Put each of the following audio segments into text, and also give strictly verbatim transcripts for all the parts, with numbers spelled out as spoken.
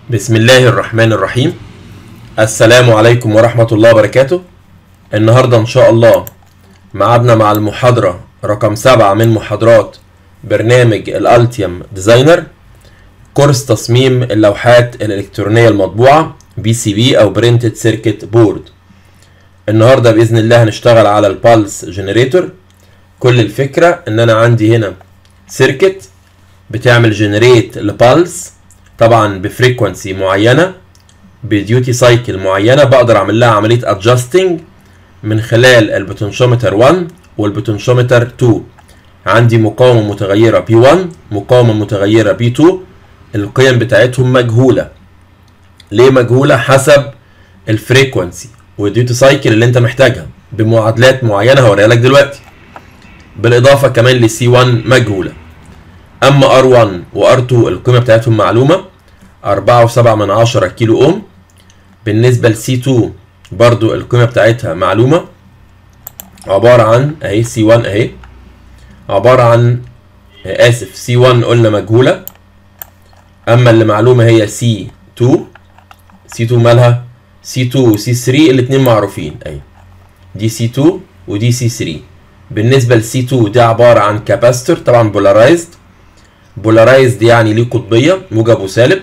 بسم الله الرحمن الرحيم. السلام عليكم ورحمة الله وبركاته. النهاردة إن شاء الله معادنا مع المحاضرة رقم سبعة من محاضرات برنامج الألتيوم ديزاينر، كورس تصميم اللوحات الإلكترونية المطبوعة بي سي بي أو برينتد سيركت بورد. النهاردة بإذن الله هنشتغل على البالس جنريتور. كل الفكرة إن أنا عندي هنا سيركت بتعمل جنريت لبالس، طبعا بفريكونسي معينة بديوتي سايكل معينة، بقدر اعمل لها عملية ادجستنج من خلال البوتنشومتر واحد والبوتنشومتر اتنين. عندي مقاومة متغيرة بي واحد، مقاومة متغيرة بي اتنين، القيم بتاعتهم مجهولة. ليه مجهولة؟ حسب الفريكونسي والديوتي سايكل اللي انت محتاجها بمعادلات معينة هوريها لك دلوقتي، بالاضافة كمان لسي واحد مجهولة. اما ار واحد وار اتنين القيمة بتاعتهم معلومة، أربعة وسبعة من عشرة كيلو اوم. بالنسبة لسي اتنين برضو القيمة بتاعتها معلومة، عبارة عن اهي سي واحد اهي، عبارة عن اسف سي واحد قلنا مجهولة، اما اللي معلومة هي سي اتنين. سي اتنين مالها؟ سي اتنين وسي تلاتة الاتنين معروفين اهي، دي سي اتنين ودي سي تلاتة. بالنسبة لسي اتنين دي عبارة عن كاباستور، طبعا بولارايزد. بولارايزد يعني ليه قطبية موجب وسالب،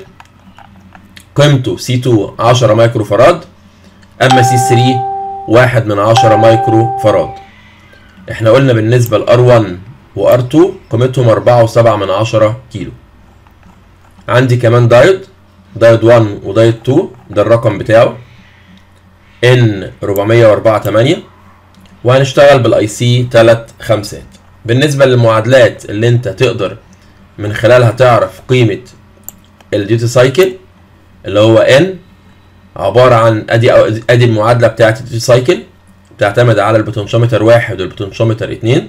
قيمته سي اتنين عشرة مايكرو فراد، اما سي تلاتة واحد من عشرة مايكرو فراد. احنا قلنا بالنسبة لار واحد وار اتنين قيمتهم أربعة وسبعة من عشرة كيلو. عندي كمان دايود، دايود واحد ودايود اتنين، ده الرقم بتاعه ان أربعمية وأربعة تمانية، وهنشتغل بالاي سي تلات خمسات. بالنسبة للمعادلات اللي انت تقدر من خلالها تعرف قيمة الديوتي سايكل اللي هو ان، عبارة عن ادي ادي المعادلة بتاعت الديوتي سايكل، بتعتمد على البوتنشومتر واحد والبوتنشومتر اتنين.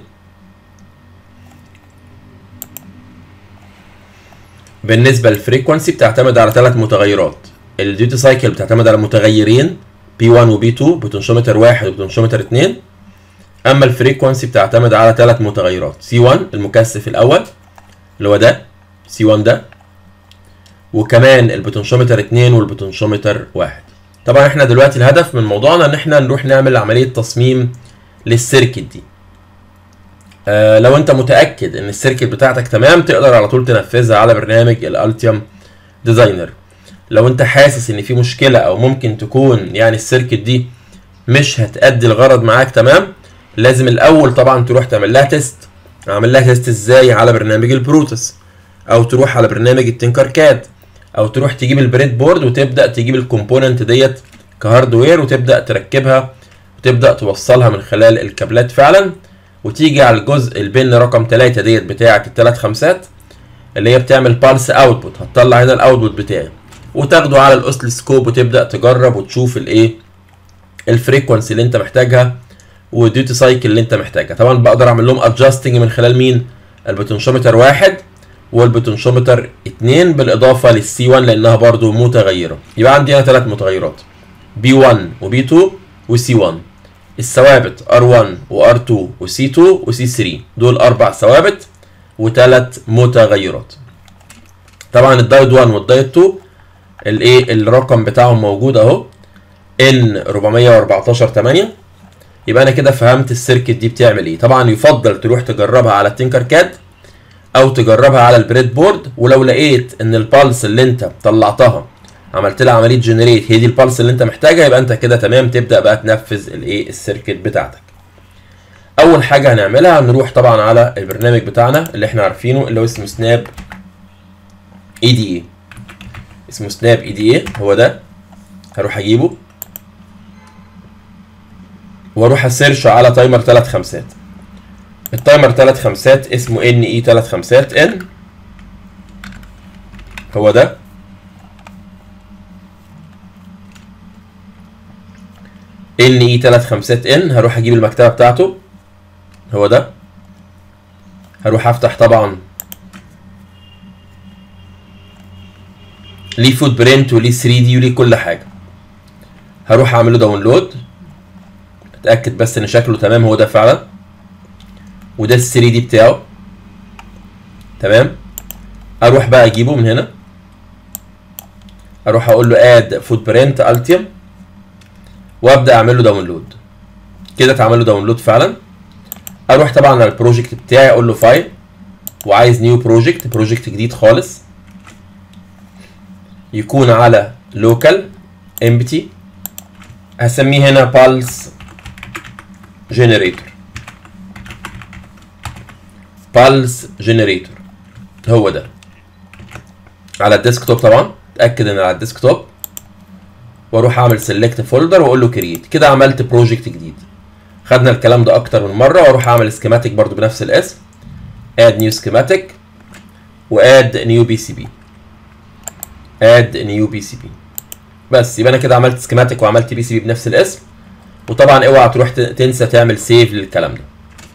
بالنسبة للفريكونسي بتعتمد على ثلاث متغيرات. الديوتي سايكل بتعتمد على متغيرين بي واحد وبي اتنين، بوتنشومتر واحد وبوتنشومتر اتنين. اما الفريكونسي بتعتمد على ثلاث متغيرات، سي واحد المكثف الاول اللي هو ده سي واحد ده، وكمان البوتنشومتر اتنين والبوتنشومتر واحد. طبعا احنا دلوقتي الهدف من موضوعنا ان احنا نروح نعمل عملية تصميم للسيركت دي. آه لو انت متأكد ان السيركت بتاعتك تمام تقدر على طول تنفذها على برنامج الالتيوم ديزاينر. لو انت حاسس ان في مشكلة او ممكن تكون يعني السيركت دي مش هتأدي الغرض معاك تمام، لازم الاول طبعا تروح تعمل لها تيست. اعمل لها تيست ازاي؟ على برنامج البروتوس، او تروح على برنامج التنكر كاد، او تروح تجيب البريد بورد وتبدا تجيب الكومبوننت ديت كهاردوير وتبدا تركبها وتبدا توصلها من خلال الكابلات فعلا، وتيجي على الجزء البن رقم تلاتة ديت بتاعه التلات خمسات اللي هي بتعمل بالس اوتبوت. هتطلع هنا الاوتبوت بتاعي وتاخده على الاوسلسكوب وتبدا تجرب وتشوف الايه الفريكونسي اللي انت محتاجها والديوتي سايكل اللي انت محتاجها. طبعا بقدر اعمل لهم ادجستنج من خلال مين؟ البوتنشومتر واحد والبوتنشومتر اتنين، بالاضافه للسي واحد لانها برضو متغيره. يبقى عندي هنا ثلاث متغيرات بي واحد وبي اتنين وسي واحد. الثوابت ار واحد وار اتنين وسي اتنين وسي تلاتة، دول اربع ثوابت وثلاث متغيرات. طبعا الدايود واحد والدايود اتنين الايه الرقم بتاعهم موجود اهو ان أربعمية وأربعتاشر تمانية. يبقى انا كده فهمت السيركت دي بتعمل ايه. طبعا يفضل تروح تجربها على التنكر كاد او تجربها على البريد بورد، ولو لقيت ان البالس اللي انت طلعتها عملت لها عمليه جنريت هي دي البالس اللي انت محتاجها، يبقى انت كده تمام. تبدا بقى تنفذ الايه السيركت بتاعتك. اول حاجه هنعملها هنروح طبعا على البرنامج بتاعنا اللي احنا عارفينه اللي هو اسمه سناب اي دي اي. اسمه سناب اي دي اي، هو ده. هروح اجيبه واروح اسيرش على تايمر تلات خمسات. التايمر تلات خمسات اسمه ان اي تلات خمسات ان، هو ده. ان اي تلات خمسات ان، هروح اجيب المكتبه بتاعته، هو ده. هروح افتح، طبعا ليه فوت برنت وليه ثري دي وليه كل حاجه. هروح اعمله داونلود، اتاكد بس ان شكله تمام، هو ده فعلا، وده ال ثري دي بتاعه تمام. اروح بقى اجيبه من هنا اروح اقول له اد فوت برنت التيم وابدا اعمل له داونلود. كده اتعمل له داونلود فعلا. اروح طبعا على البروجكت بتاعي اقول له فايل وعايز نيو بروجكت، بروجكت جديد خالص يكون على لوكال امبتي، هسميه هنا بالس جنريتور. بالس جنريتور هو ده على الديسكتوب طبعا، اتاكد ان على الديسكتوب، واروح اعمل سيلكت فولدر واقول له كرييت. كده عملت بروجكت جديد. خدنا الكلام ده اكتر من مره. واروح اعمل سكيماتيك برضو بنفس الاسم، اد نيو سكيماتيك واد نيو بي سي بي، اد نيو بي سي بي. بس يبقى انا كده عملت سكيماتيك وعملت بي سي بي بنفس الاسم. وطبعا اوعى تروح تنسى تعمل سيف للكلام ده.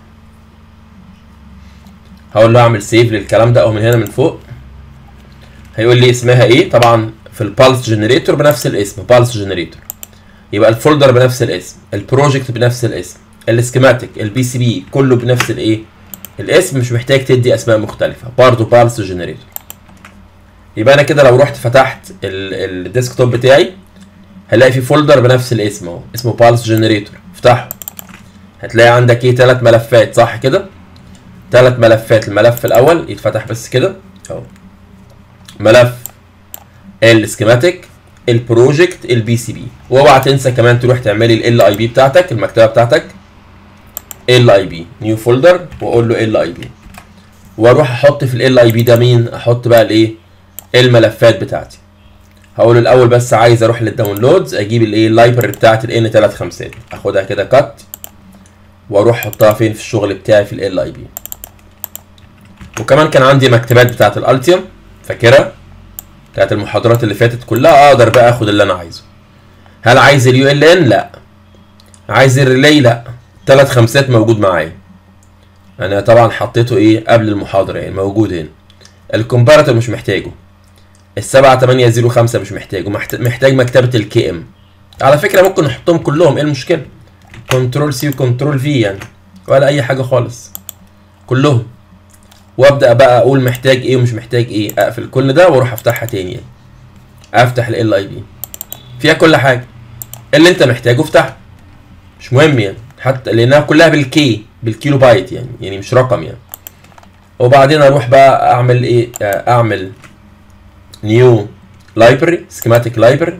هقول له اعمل سيف للكلام ده اهو من هنا من فوق. هيقول لي اسمها ايه؟ طبعا في البالس جنريتور بنفس الاسم، بالس جنريتور. يبقى الفولدر بنفس الاسم، البروجكت بنفس الاسم، السكيماتيك، البي سي بي، كله بنفس الايه؟ الاسم. مش محتاج تدي اسماء مختلفه، برضه بالس جنريتور. يبقى انا كده لو رحت فتحت الديسكتوب بتاعي هلاقي في فولدر بنفس الاسم اهو، اسمه بالس جنريتور. افتحه هتلاقي عندك ايه؟ ثلاث ملفات، صح كده؟ ثلاث ملفات. الملف الاول يتفتح بس كده اهو، ملف السكيماتيك، البروجكت، البي سي بي. واوعى تنسى كمان تروح تعملي ال اي بي بتاعتك، المكتبه بتاعتك ال اي بي، نيو فولدر واقول له ال اي بي، واروح احط في ال اي بي ده مين؟ احط بقى الايه؟ الملفات بتاعتي. هقول له الاول بس عايز اروح للداونلودز، اجيب الايه؟ اللايبرري بتاعت الان ثلاثة خمسة، اخدها كده كات واروح احطها فين؟ في الشغل بتاعي في ال اي بي. وكمان كان عندي مكتبات بتاعت الالتيم، فاكرها؟ بتاعت المحاضرات اللي فاتت كلها. اقدر بقى اخد اللي انا عايزه. هل عايز اليو ال ان؟ لا. عايز الريلي؟ لا. ثلاث خمسات موجود معايا. انا طبعا حطيته ايه؟ قبل المحاضره يعني، موجود هنا. الكومباراتور مش محتاجه. السبعة تمانية زيرو خمسة مش محتاجه، محتاج مكتبه الكي ام. على فكره ممكن نحطهم كلهم، ايه المشكله؟ كنترول سي وكنترول في يعني، ولا اي حاجه خالص، كلهم. وابدا بقى اقول محتاج ايه ومش محتاج ايه. اقفل كل ده واروح افتحها تاني يعني. افتح ال اي بي فيها كل حاجه، اللي انت محتاجه افتحه، مش مهم يعني، حتى لانها كلها بالكي، بالكيلو بايت يعني، يعني مش رقم يعني. وبعدين اروح بقى اعمل ايه؟ اعمل نيو لايبرري، سكيماتيك لايبرري.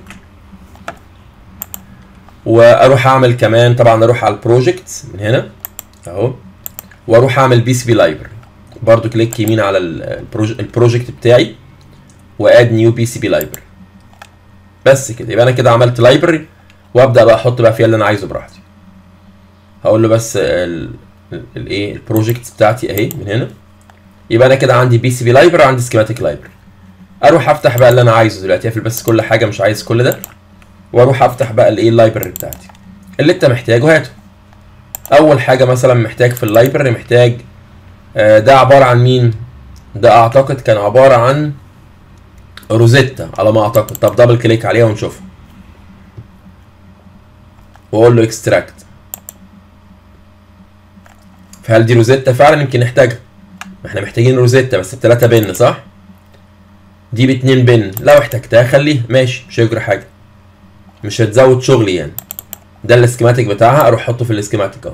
واروح اعمل كمان طبعا، اروح على البروجكتس من هنا اهو، واروح اعمل بي سي بي لايبرري برضو. كليك يمين على البروجكت بتاعي واد نيو بي سي بي لايبرري. بس كده يبقى انا كده عملت لايبرري، وابدا بقى احط بقى فيها اللي انا عايزه براحتي. هقول له بس الايه؟ البروجكتس بتاعتي اهي من هنا. يبقى انا كده عندي بي سي بي لايبرري وعندي سكيماتيك لايبرري. اروح افتح بقى اللي انا عايزه دلوقتي، اقفل بس كل حاجه، مش عايز كل ده. واروح افتح بقى الايه؟ اللايبرري بتاعتي. اللي انت محتاجه هاته. اول حاجه مثلا محتاج في اللايبرري، محتاج ده عباره عن مين؟ ده اعتقد كان عباره عن روزيتا على ما اعتقد. طب دبل كليك عليها ونشوفها، واقول له اكستراكت. فهل دي روزيتا فعلا؟ يمكن نحتاجها. احنا محتاجين روزيتا بس بتلاتة بن، صح؟ دي باتنين بن، لو احتجتها خليها ماشي، مش هيجرى حاجه، مش هتزود شغلي يعني. ده السكيماتيك بتاعها، اروح احطه في السكيماتيك اهو.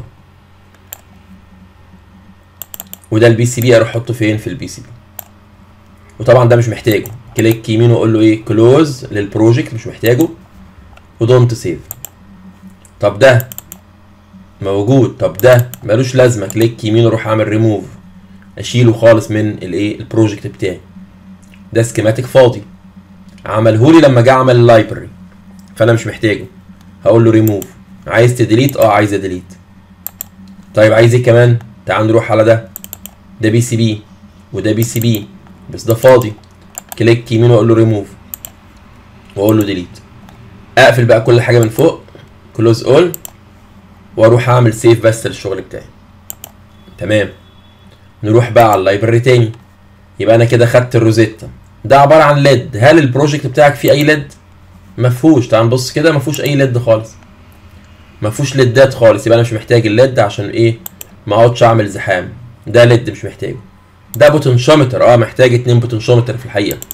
وده البي سي بي، اروح احطه فين؟ في البي سي بي. وطبعا ده مش محتاجه، كليك يمين واقول له ايه؟ كلوز للبروجكت، مش محتاجه. ودونت سيف. طب ده موجود، طب ده ملوش لازمه، كليك يمين واروح اعمل ريموف، اشيله خالص من الايه؟ البروجكت بتاعي. ده سكيماتيك فاضي، عملهولي لما جه عمل اللايبرري، فانا مش محتاجه. هقول له ريموف. عايز تديليت؟ اه عايز اديليت. طيب عايز ايه كمان؟ تعال نروح على ده. ده بي سي بي وده بي سي بي، بس ده فاضي. كليك يمين واقول له ريموف واقول له ديليت. اقفل بقى كل حاجه من فوق، كلوز اول، واروح اعمل سيف بس للشغل بتاعي. تمام. نروح بقى على اللايبرري تاني. يبقى انا كده خدت الروزيتا. ده عباره عن ليد. هل البروجكت بتاعك فيه اي ليد؟ مفهوش. تعال نبص كده، مفهوش اي ليد خالص، مفهوش ليدات خالص. يبقى انا مش محتاج الليد عشان ايه؟ ما اقعدش اعمل زحام. ده ليد مش محتاجه. ده بوتنشومتر، اه محتاج اتنين بوتنشومتر في الحقيقه.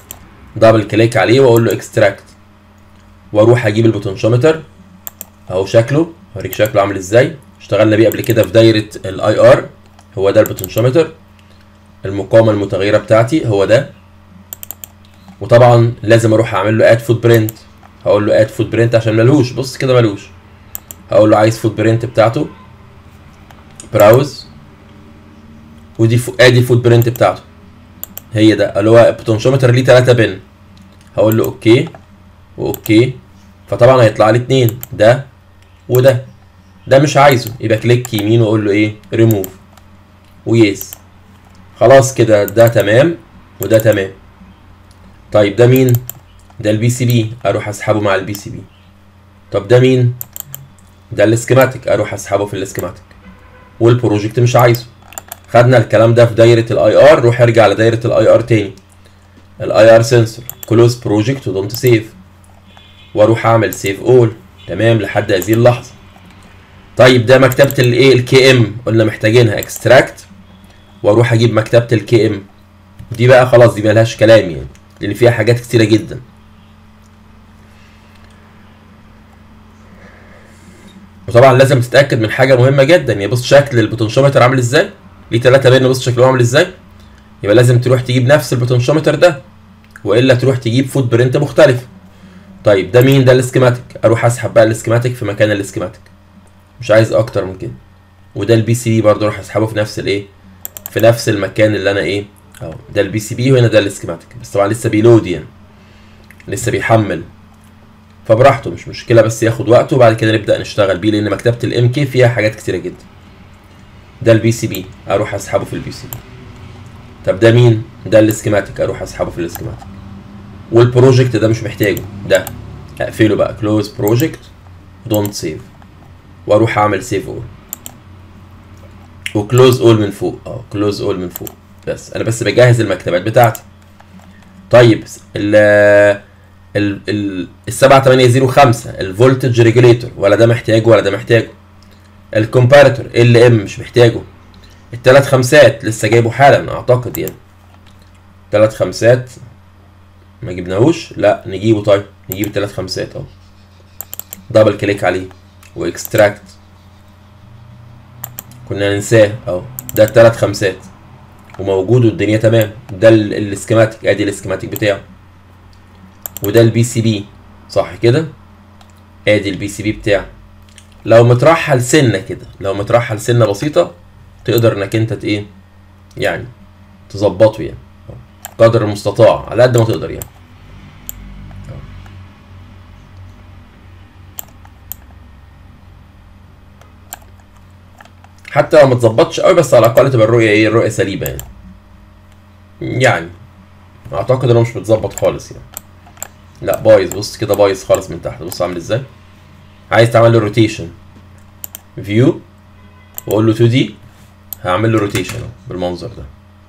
دبل كليك عليه واقول له اكستراكت، واروح اجيب البوتنشيومتر اهو شكله، هوريك شكله عامل ازاي، اشتغلنا بيه قبل كده في دايره الاي ار. هو ده البوتنشيومتر، المقاومه المتغيره بتاعتي هو ده. وطبعا لازم اروح اعمل له اد فوت برنت، هقول له اد فوت برنت عشان ملهوش، بص كده ملهوش، هقول له عايز فوت برنت بتاعته، براوز، ودي فو... ادي الفوت برنت بتاعته هي ده اللي هو البوتنشيومتر ليه تلاتة بن. هقول له اوكي واوكي، فطبعا هيطلع لي اتنين، ده وده. ده مش عايزه، يبقى كليك يمين واقول له ايه ريموف ويس. خلاص كده ده تمام وده تمام. طيب ده مين؟ ده البي سي بي، اروح اسحبه مع البي سي بي. طب ده مين؟ ده السكيماتيك، اروح اسحبه في السكيماتيك. والبروجكت مش عايزه. خدنا الكلام ده في دايره الاي ار، روح ارجع لدايره الاي ار تاني. الاي ار سنسور كلوز بروجكت ودونت سيف، واروح اعمل سيف اول. تمام لحد هذه اللحظه. طيب ده مكتبه الايه الكي ام، قلنا محتاجينها اكستراكت، واروح اجيب مكتبه الكي ام دي بقى، خلاص دي ملهاش كلام يعني، لان فيها حاجات كتيره جدا. وطبعا لازم تتاكد من حاجه مهمه جدا، يعني بص شكل البوتنشيومتر عامل ازاي، ليه تلاتة بين، بص شكله عامل ازاي. يبقى لازم تروح تجيب نفس البوتنشيومتر ده، والا تروح تجيب فوت برنت مختلف. طيب ده مين؟ ده السكيماتيك، اروح اسحب بقى السكيماتيك في مكان السكيماتيك، مش عايز اكتر من كده. وده البي سي بي برضه اروح اسحبه في نفس الايه، في نفس المكان اللي انا ايه اهو، ده البي سي بي وهنا ده السكيماتيك، بس طبعا لسه بيلود يعني، لسه بيحمل، فبراحته مش مشكله، بس ياخد وقته وبعد كده نبدا نشتغل بيه، لان مكتبه الام كي فيها حاجات كتيره جدا. ده البي سي بي، اروح اسحبه في البي سي بي. طب ده مين؟ ده السكيماتيك، اروح اسحبه في السكيماتيك. والبروجكت ده مش محتاجه، ده اقفله بقى كلوز بروجكت دونت سيف، واروح اعمل سيف اول وكلوز اول من فوق، اه كلوز اول من فوق. بس انا بس بجهز المكتبات بتاعتي. طيب ال ال ال السبعة تمانية زيرو خمسة الفولتج ريجوليتور، ولا ده محتاجه ولا ده محتاجه. الكومباريتور ال ام مش محتاجه. التلات خمسات لسه جايبه حالا اعتقد يعني، تلات خمسات ما جبناهوش، لا نجيبه. طيب نجيب التلات خمسات اهو، دبل كليك عليه واكستراكت، كنا ننساه اهو، ده التلات خمسات وموجود والدنيا تمام. ده السكيماتيك، ادي السكيماتيك بتاعه. وده البي سي بي صح كده، ادي البي سي بي بتاعه. لو مترحل سنه كده، لو مترحل سنه بسيطه تقدر انك انت ايه يعني تظبطه يعني قدر المستطاع على قد ما تقدر يعني. حتى لو ما تظبطش قوي، بس على الاقل تبقى الرؤيه ايه، الرؤيه سليمه يعني. يعني اعتقد انه مش متظبط خالص يعني، لا بايظ، بص كده بايظ خالص من تحت، بص عامل ازاي. عايز تعمل له روتيشن، فيو واقول له تو دي، هعمل له روتيشن بالمنظر ده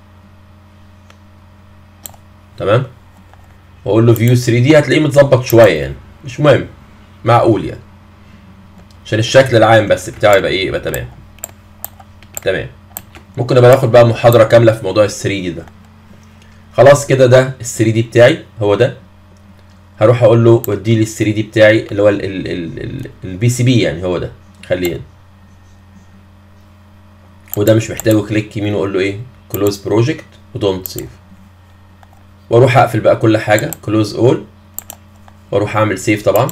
تمام. واقول له فيو ثري دي، هتلاقيه متظبط شويه يعني، مش مهم، معقول يعني، عشان الشكل العام بس بتاعه يبقى ايه، يبقى تمام تمام. ممكن ابقى اخد بقى محاضره كامله في موضوع ال ثري دي ده. خلاص كده ده ال ثري دي بتاعي هو ده. هروح اقول له ودي لي ال ثري دي بتاعي اللي هو البي سي بي يعني، هو ده خليه هنا. وده مش محتاجه، كليك يمين واقول له ايه كلوز بروجكت ودونت سيف، واروح اقفل بقى كل حاجه كلوز اول، واروح اعمل سيف. طبعا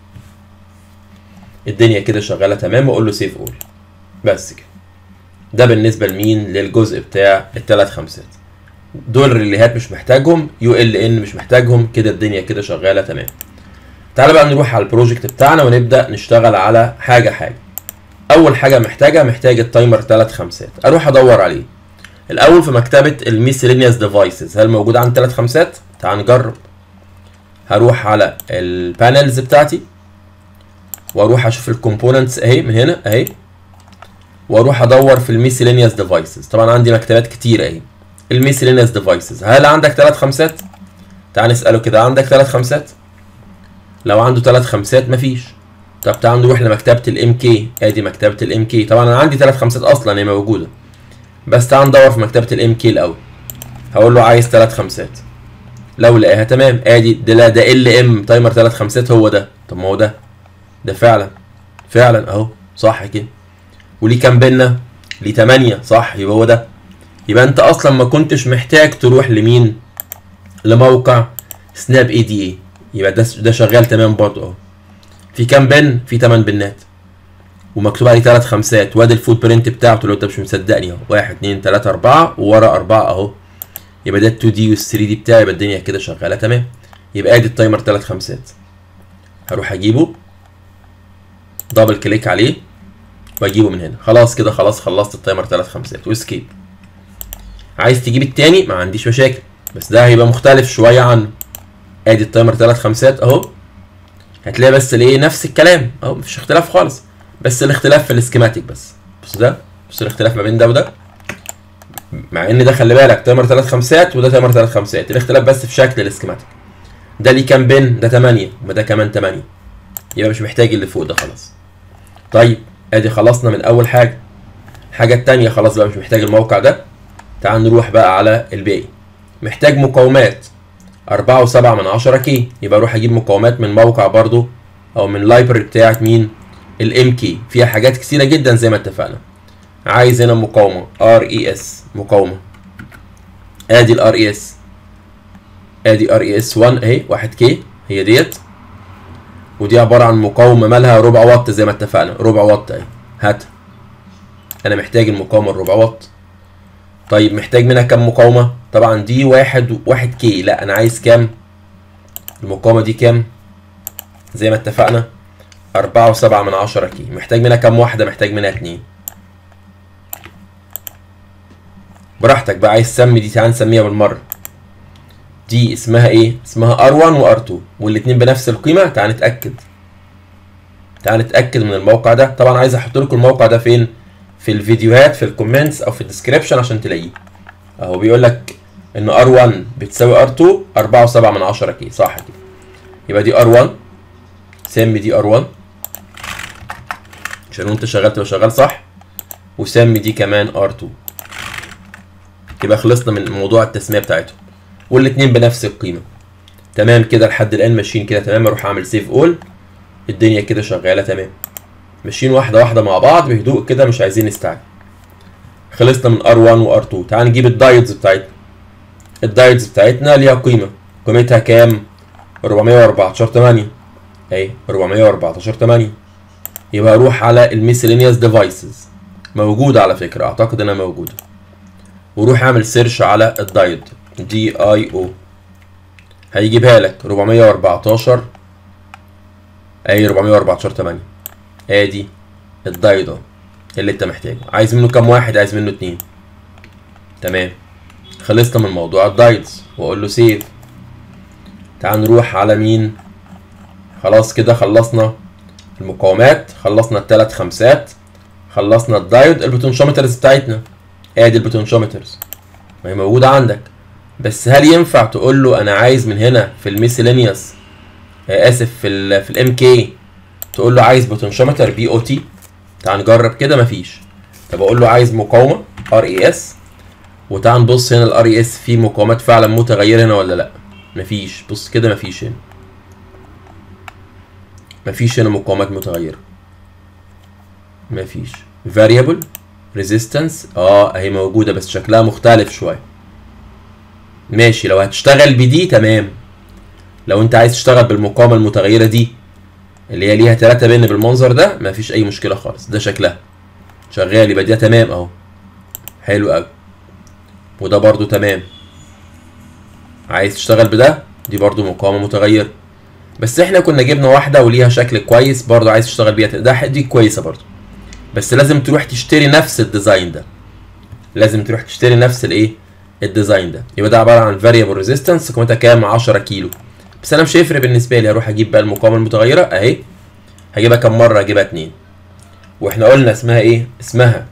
الدنيا كده شغاله تمام، واقول له سيف اول. بس كده. ده بالنسبه لمين؟ للجزء بتاع الثلاث خمسات. دول الريليهات مش محتاجهم، يو ال ان مش محتاجهم، كده الدنيا كده شغاله تمام. تعالى بقى نروح على البروجكت بتاعنا ونبدا نشتغل على حاجه حاجه. اول حاجه محتاجه محتاج التايمر ثلاث خمسات، اروح ادور عليه الاول في مكتبه الميسلينيوس ديفايسز. هل موجود عند ثلاث خمسات؟ تعال نجرب. هروح على البانلز بتاعتي واروح اشوف الكومبوننتس اهي من هنا اهي، واروح ادور في الميسلينيوس ديفايسز. طبعا عندي مكتبات كتير اهي. الميسلينيوس ديفايسز، هل عندك ثلاث خمسات؟ تعال نساله كده، عندك ثلاث خمسات؟ لو عنده ثلاث خمسات مفيش. طب تعال نروح لمكتبه الام كي، ادي مكتبه الام كي. طبعا انا عندي ثلاث خمسات اصلا هي موجوده، بس تعال ندور في مكتبه الام كي الاول. هقول له عايز ثلاث خمسات، لو لقاها تمام. ادي ده، لا ده ال ام تايمر ثلاث خمسات هو ده. طب ما هو ده ده فعلا فعلا اهو صح كده. وليه كام بينا؟ ليه تمانية صح، يبقى هو ده. يبقى انت اصلا ما كنتش محتاج تروح لمين؟ لموقع سناب اي دي اي. يبقى ده ده شغال تمام برضه اهو. في كام بن؟ في تمن بنات ومكتوب عليه ثلاث خمسات، وادي الفوت برنت بتاعته لو انت مش مصدقني اهو، واحد اتنين تلاتة اربعة وورا اربعة اهو. يبقى ده ال اتنين دي وال تلاتة دي بتاعي، يبقى الدنيا كده شغاله تمام. يبقى ادي التايمر ثلاث خمسات. هروح اجيبه دبل كليك عليه واجيبه من هنا. خلاص كده، خلاص خلصت التايمر ثلاث خمسات واسكيب. عايز تجيب التاني ما عنديش مشاكل، بس ده هيبقى مختلف شويه عنه. ادي التايمر ثلاث خمسات اهو. هتلاقي بس الايه نفس الكلام اهو، مفيش اختلاف خالص، بس الاختلاف في السكيماتيك بس. بص ده، بص الاختلاف ما بين ده وده، مع ان ده خلي بالك تايمر ثلاث خمسات وده تايمر ثلاث خمسات، الاختلاف بس في شكل السكيماتيك. ده ليه كام بن؟ ده تمانية وده كمان تمانية، يبقى مش محتاج اللي فوق ده خلاص. طيب ادي خلصنا من اول حاجه. الحاجه الثانيه خلاص بقى مش محتاج الموقع ده. تعال نروح بقى على الباقي. محتاج مقاومات أربعة وسبعة من عشرة كي، يبقى اروح اجيب مقاومات من موقع برضو او من لايبرري بتاعت مين؟ الام كي، فيها حاجات كتيره جدا زي ما اتفقنا. عايز هنا مقاومه ار اي اس، مقاومه ادي الار اي اس، ادي ار اي اس واحد اهي واحد كي هي ديت، ودي عباره عن مقاومه مالها ربع واط زي ما اتفقنا، ربع واط اهي. هات، انا محتاج المقاومه الربع واط. طيب محتاج منها كام مقاومه؟ طبعا دي واحد واحد كي، لا انا عايز كام؟ المقاومه دي كام؟ زي ما اتفقنا أربعة وسبعة من عشرة كي. محتاج منها كام واحده؟ محتاج منها اتنين. براحتك بقى، عايز تسمي دي تعال نسميها بالمره. دي اسمها ايه؟ اسمها ار واحد و ار اتنين، والاتنين بنفس القيمه. تعال نتاكد، تعال نتاكد من الموقع ده. طبعا عايز احط لكم الموقع ده فين؟ في الفيديوهات، في الكومنتس او في الديسكريبشن عشان تلاقيه. اهو بيقول لك ان ار واحد بتساوي ار اتنين أربعة وسبعة من عشرة كي، صح كده. يبقى دي ار واحد، سمي دي ار واحد عشان وانت شغال تبقى شغال صح، وسمي دي كمان ار اتنين. يبقى خلصنا من موضوع التسميه بتاعتهم، والاتنين بنفس القيمه. تمام كده لحد الان ماشيين كده تمام. اروح اعمل سيف اول، الدنيا كده شغاله تمام، ماشيين واحده واحده مع بعض بهدوء كده، مش عايزين نستعجل. خلصنا من ار واحد و ار اتنين. تعال نجيب الدايودز بتاعتنا. الدايودز بتاعتنا ليها قيمه، قيمتها كام؟ أربعمية وأربعتاشر تمانية اهي، أربعمية وأربعتاشر تمانية. يبقى اروح على الميسلينيوس ديفايسز، موجوده على فكره، اعتقد انها موجوده، وروح اعمل سيرش على الدايود دي اي او، هيجيبها لك أربعمية وأربعتاشر اهي، أربعمية وأربعتاشر تمانية. ادي الدايود اهو اللي انت محتاجه. عايز منه كام واحد؟ عايز منه اتنين. تمام، خلصنا من موضوع الدايودز واقول له سيف. تعال نروح على مين؟ خلاص كده خلصنا المقاومات، خلصنا التلات خمسات، خلصنا الدايود. البوتنشومترز بتاعتنا ادي البوتنشومترز ما هي موجوده عندك، بس هل ينفع تقول له انا عايز من هنا في الميسلينيوس، اسف في ال في الام كي، تقول له عايز بوتنشومتر بي او تي؟ تعال نجرب كده، مفيش. طب اقول له عايز مقاومه ار اي اس، وتعال نبص هنا الار اي اس فيه مقاومات فعلا متغيره هنا ولا لا؟ مفيش. بص كده مفيش هنا، مفيش هنا مقاومات متغيره، مفيش. variable resistance اه اهي موجوده بس شكلها مختلف شويه. ماشي، لو هتشتغل بدي تمام. لو انت عايز تشتغل بالمقاومه المتغيره دي اللي هي ليها تلاتة بن بالمنظر ده، مفيش اي مشكله خالص، ده شكلها شغال، يبقى ده تمام اهو، حلو قوي. وده برضو تمام. عايز تشتغل بده، دي برضو مقاومه متغيره، بس احنا كنا جبنا واحده وليها شكل كويس برضو، عايز تشتغل بيها ده، دي كويسه برضو، بس لازم تروح تشتري نفس الديزاين ده، لازم تروح تشتري نفس الايه الديزاين ده. يبقى ده عباره عن فاريبل ريزيستنس، قيمتها كام؟ عشرة كيلو، بس انا مش هيفرق بالنسبه لي. هروح اجيب بقى المقاومه المتغيره اهي، هجيبها كام مره؟ هجيبها اتنين، واحنا قلنا اسمها ايه؟ اسمها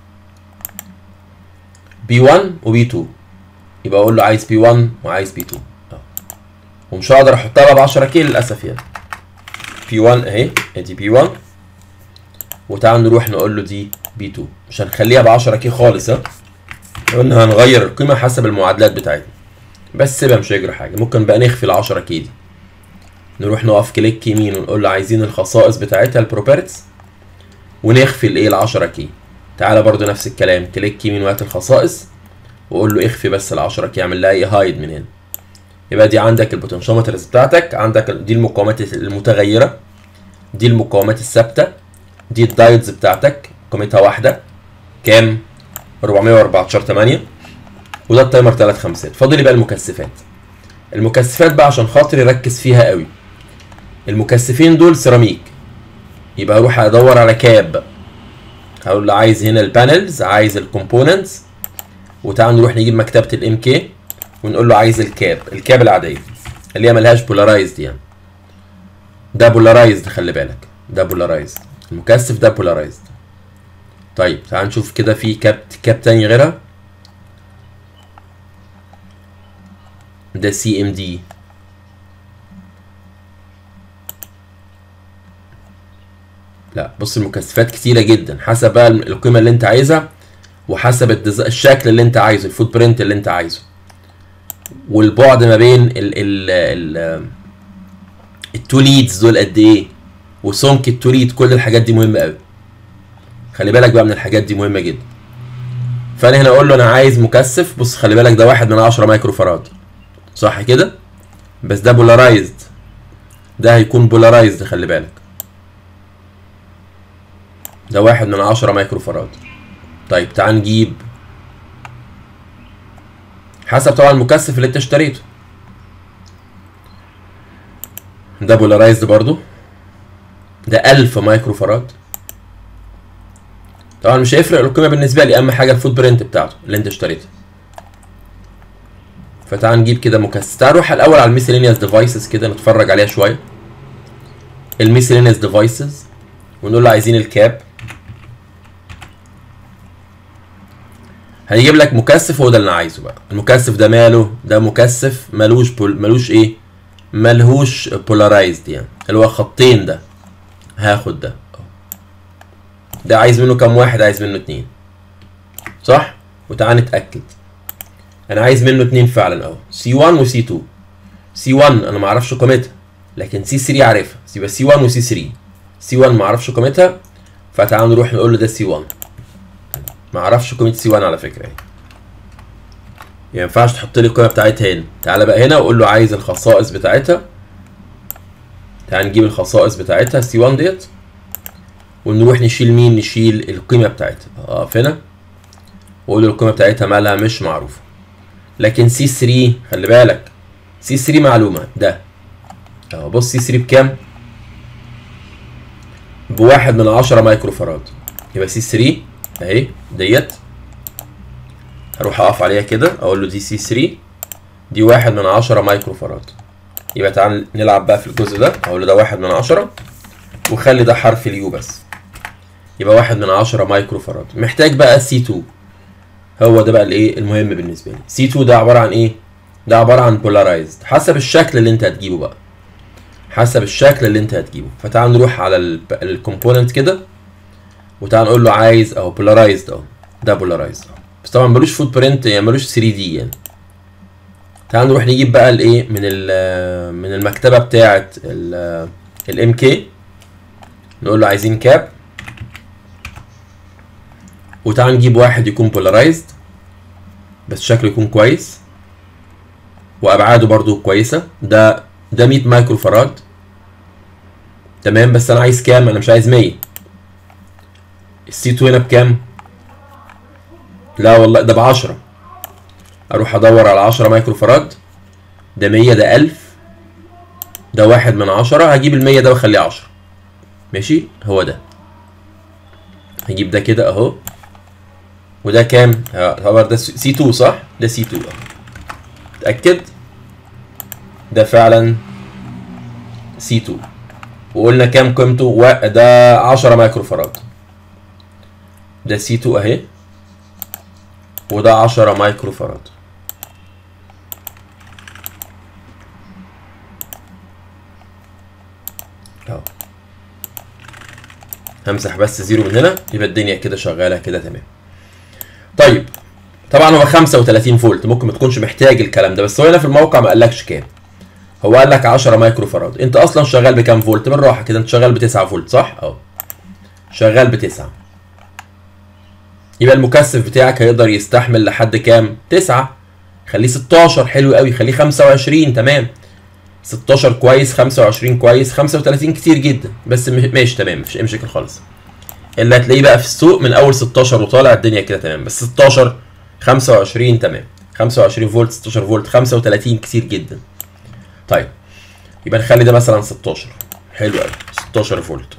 بي واحد وبي اتنين. يبقى اقول له عايز بي واحد وعايز بي اتنين، ومش هقدر احطها ب عشرة كيلو للاسف يعني. بي واحد اهي، ادي بي واحد، وتعال نروح نقول له دي بي اتنين، مش هنخليها ب عشرة كي خالص، ها قلنا هنغير القيمه حسب المعادلات بتاعتنا. بس سيبها مش هيجرى حاجه. ممكن بقى نخفي ال عشرة كي دي، نروح نقف كليك يمين ونقول له عايزين الخصائص بتاعتها البروبرتيز، ونخفي الايه ال عشرة كي. تعالى برضو نفس الكلام، كليك يمين وهات الخصائص وقول له اخفي بس ال عشرة كي، اعمل لها ايه هايد من هنا. يبقى دي عندك البوتنشيومترز بتاعتك، عندك دي المقاومات المتغيره، دي المقاومات الثابته، دي الدايودز بتاعتك قيمتها واحده كام؟ أربعمية وأربعتاشر تمانية، وده التايمر ثلاث خمسات. فاضل بقى المكثفات. المكثفات بقى عشان خاطر يركز فيها قوي، المكثفين دول سيراميك، يبقى اروح ادور على كاب، هقول له عايز هنا البانلز، عايز الكومبوننتس، وتعال نروح نجيب مكتبه الام كي ونقول له عايز الكاب، الكاب العاديه اللي هي ملهاش بولارايزد يعني. ده بولارايزد، خلي بالك ده بولارايزد، المكثف ده بولارايزد. طيب تعال نشوف كده في كاب كاب تاني غيرها، ده سي ام دي. لا بص، المكثفات كتيره جدا حسب بقى القيمه اللي انت عايزها، وحسب الشكل اللي انت عايزه، الفوت برنت اللي انت عايزه، والبعد ما بين ال ال ال التو ليدز دول قد ايه، وسمك التو ليد. كل الحاجات دي مهمه قوي، خلي بالك بقى من الحاجات دي مهمه جدا. فانا هنا اقول له انا عايز مكثف، بص خلي بالك ده واحد من عشرة مايكرو فراد، صح كده؟ بس ده بولارايزد، ده هيكون بولارايزد، خلي بالك ده واحد من عشرة مايكرو فراد. طيب تعال نجيب حسب طبعا المكثف اللي انت اشتريته. ده بولارايزد برضو، ده ألف مايكرو فراد. طبعا مش هيفرق القيمه بالنسبه لي، اهم حاجه الفوت برنت بتاعته اللي انت اشتريته. فتعال نجيب كده مكثف. تعال نروح الاول على الميسلينيوس ديفايسز كده نتفرج عليها شويه. الميسلينيوس ديفايسز ونقول له عايزين الكاب، هيجيب لك مكثف، هو ده اللي انا عايزه بقى. المكثف ده ماله؟ ده مكثف ملوش بول... ملوش ايه؟ ملهوش بولارايزد يعني، اللي هو خطين. ده هاخد ده ده عايز منه كام واحد؟ عايز منه اتنين، صح؟ وتعال نتاكد، انا عايز منه اتنين فعلا اهو، سي واحد وسي اتنين. سي واحد انا ما اعرفش قيمتها، لكن سي تلاتة عارفها، يبقى سي واحد وسي تلاتة. سي واحد ما اعرفش قيمتها، فتعال نروح نقول له ده سي واحد. ما اعرفش قيمه سي واحد على فكره، يعني ما ينفعش تحط لي القيمه بتاعتها هنا. تعالى بقى هنا واقول له عايز الخصائص بتاعتها. تعال نجيب الخصائص بتاعتها سي واحد ديت، ونروح نشيل مين؟ نشيل القيمه بتاعتها. اقف هنا واقول له القيمه بتاعتها مالها مش معروفه. لكن سي تلاتة خلي بالك، سي تلاتة معلومه، ده اهو. بص سي تلاتة بكام؟ بواحد من عشرة مايكرو فراد. يبقى سي تلاتة اهي ديت، هروح اقف عليها كده اقول له دي سي تلاتة، دي واحد من عشرة مايكرو فراد. يبقى تعال نلعب بقى في الجزء ده، اقول له ده واحد من عشرة، وخلي ده حرف اليو بس، يبقى واحد من عشرة مايكرو فراد. محتاج بقى سي اتنين، هو ده بقى الايه المهم بالنسبه لي. سي اتنين ده عباره عن ايه؟ ده عباره عن بولارايزد، حسب الشكل اللي انت هتجيبه بقى، حسب الشكل اللي انت هتجيبه. فتعال نروح على الكومبوننت كده، وتعال نقول له عايز اهو بولارايزد اهو، ده بولارايزد اهو، بس طبعا ملوش فوت برنت يعني، ملوش ثري دي يعني. تعال نروح نجيب بقى الايه من من المكتبه بتاعه الام كي، نقول له عايزين كاب، وتعال نجيب واحد يكون بولارايزد بس شكله يكون كويس، وابعاده برضو كويسه. ده ده مية مايكرو فراد، تمام. بس انا عايز كام؟ انا مش عايز مية. السي اتنين هنا بكام؟ لا والله ده ب عشرة. اروح ادور على عشرة مايكرو فراد، ده مية، ده ألف، ده واحد من عشرة. هجيب ال مية ده واخليه عشرة، ماشي؟ هو ده. هجيب ده كده اهو، وده كام؟ هو ده سي اتنين صح؟ ده سي اتنين اهو، اتأكد ده فعلا سي اتنين. وقلنا كام قيمته؟ ده عشرة مايكرو فراد. ده سي اتنين اهي، وده عشرة مايكرو فراد. اهو همسح بس زيرو من هنا، يبقى الدنيا كده شغاله كده تمام. طيب طبعا هو خمسة وتلاتين فولت، ممكن ما تكونش محتاج الكلام ده، بس هو هنا في الموقع ما قالكش كام، هو قال لك عشرة مايكرو فراد. انت اصلا شغال بكام فولت؟ بالراحه كده، انت شغال ب تسعة فولت صح؟ اهو شغال ب تسعة، يبقى المكثف بتاعك هيقدر يستحمل لحد كام؟ تسعة. خليه ستاشر، حلو قوي. خليه خمسة وعشرين، تمام. ستاشر كويس، خمسة وعشرين كويس، خمسة وتلاتين كتير جدا، بس ماشي تمام، مفيش اي مشاكل خالص. اللي هتلاقيه بقى في السوق من اول ستاشر وطالع الدنيا كده تمام، بس ستاشر خمسة وعشرين تمام، خمسة وعشرين فولت، ستاشر فولت، خمسة وتلاتين كتير جدا. طيب يبقى نخلي ده مثلا ستاشر، حلو قوي، ستاشر فولت.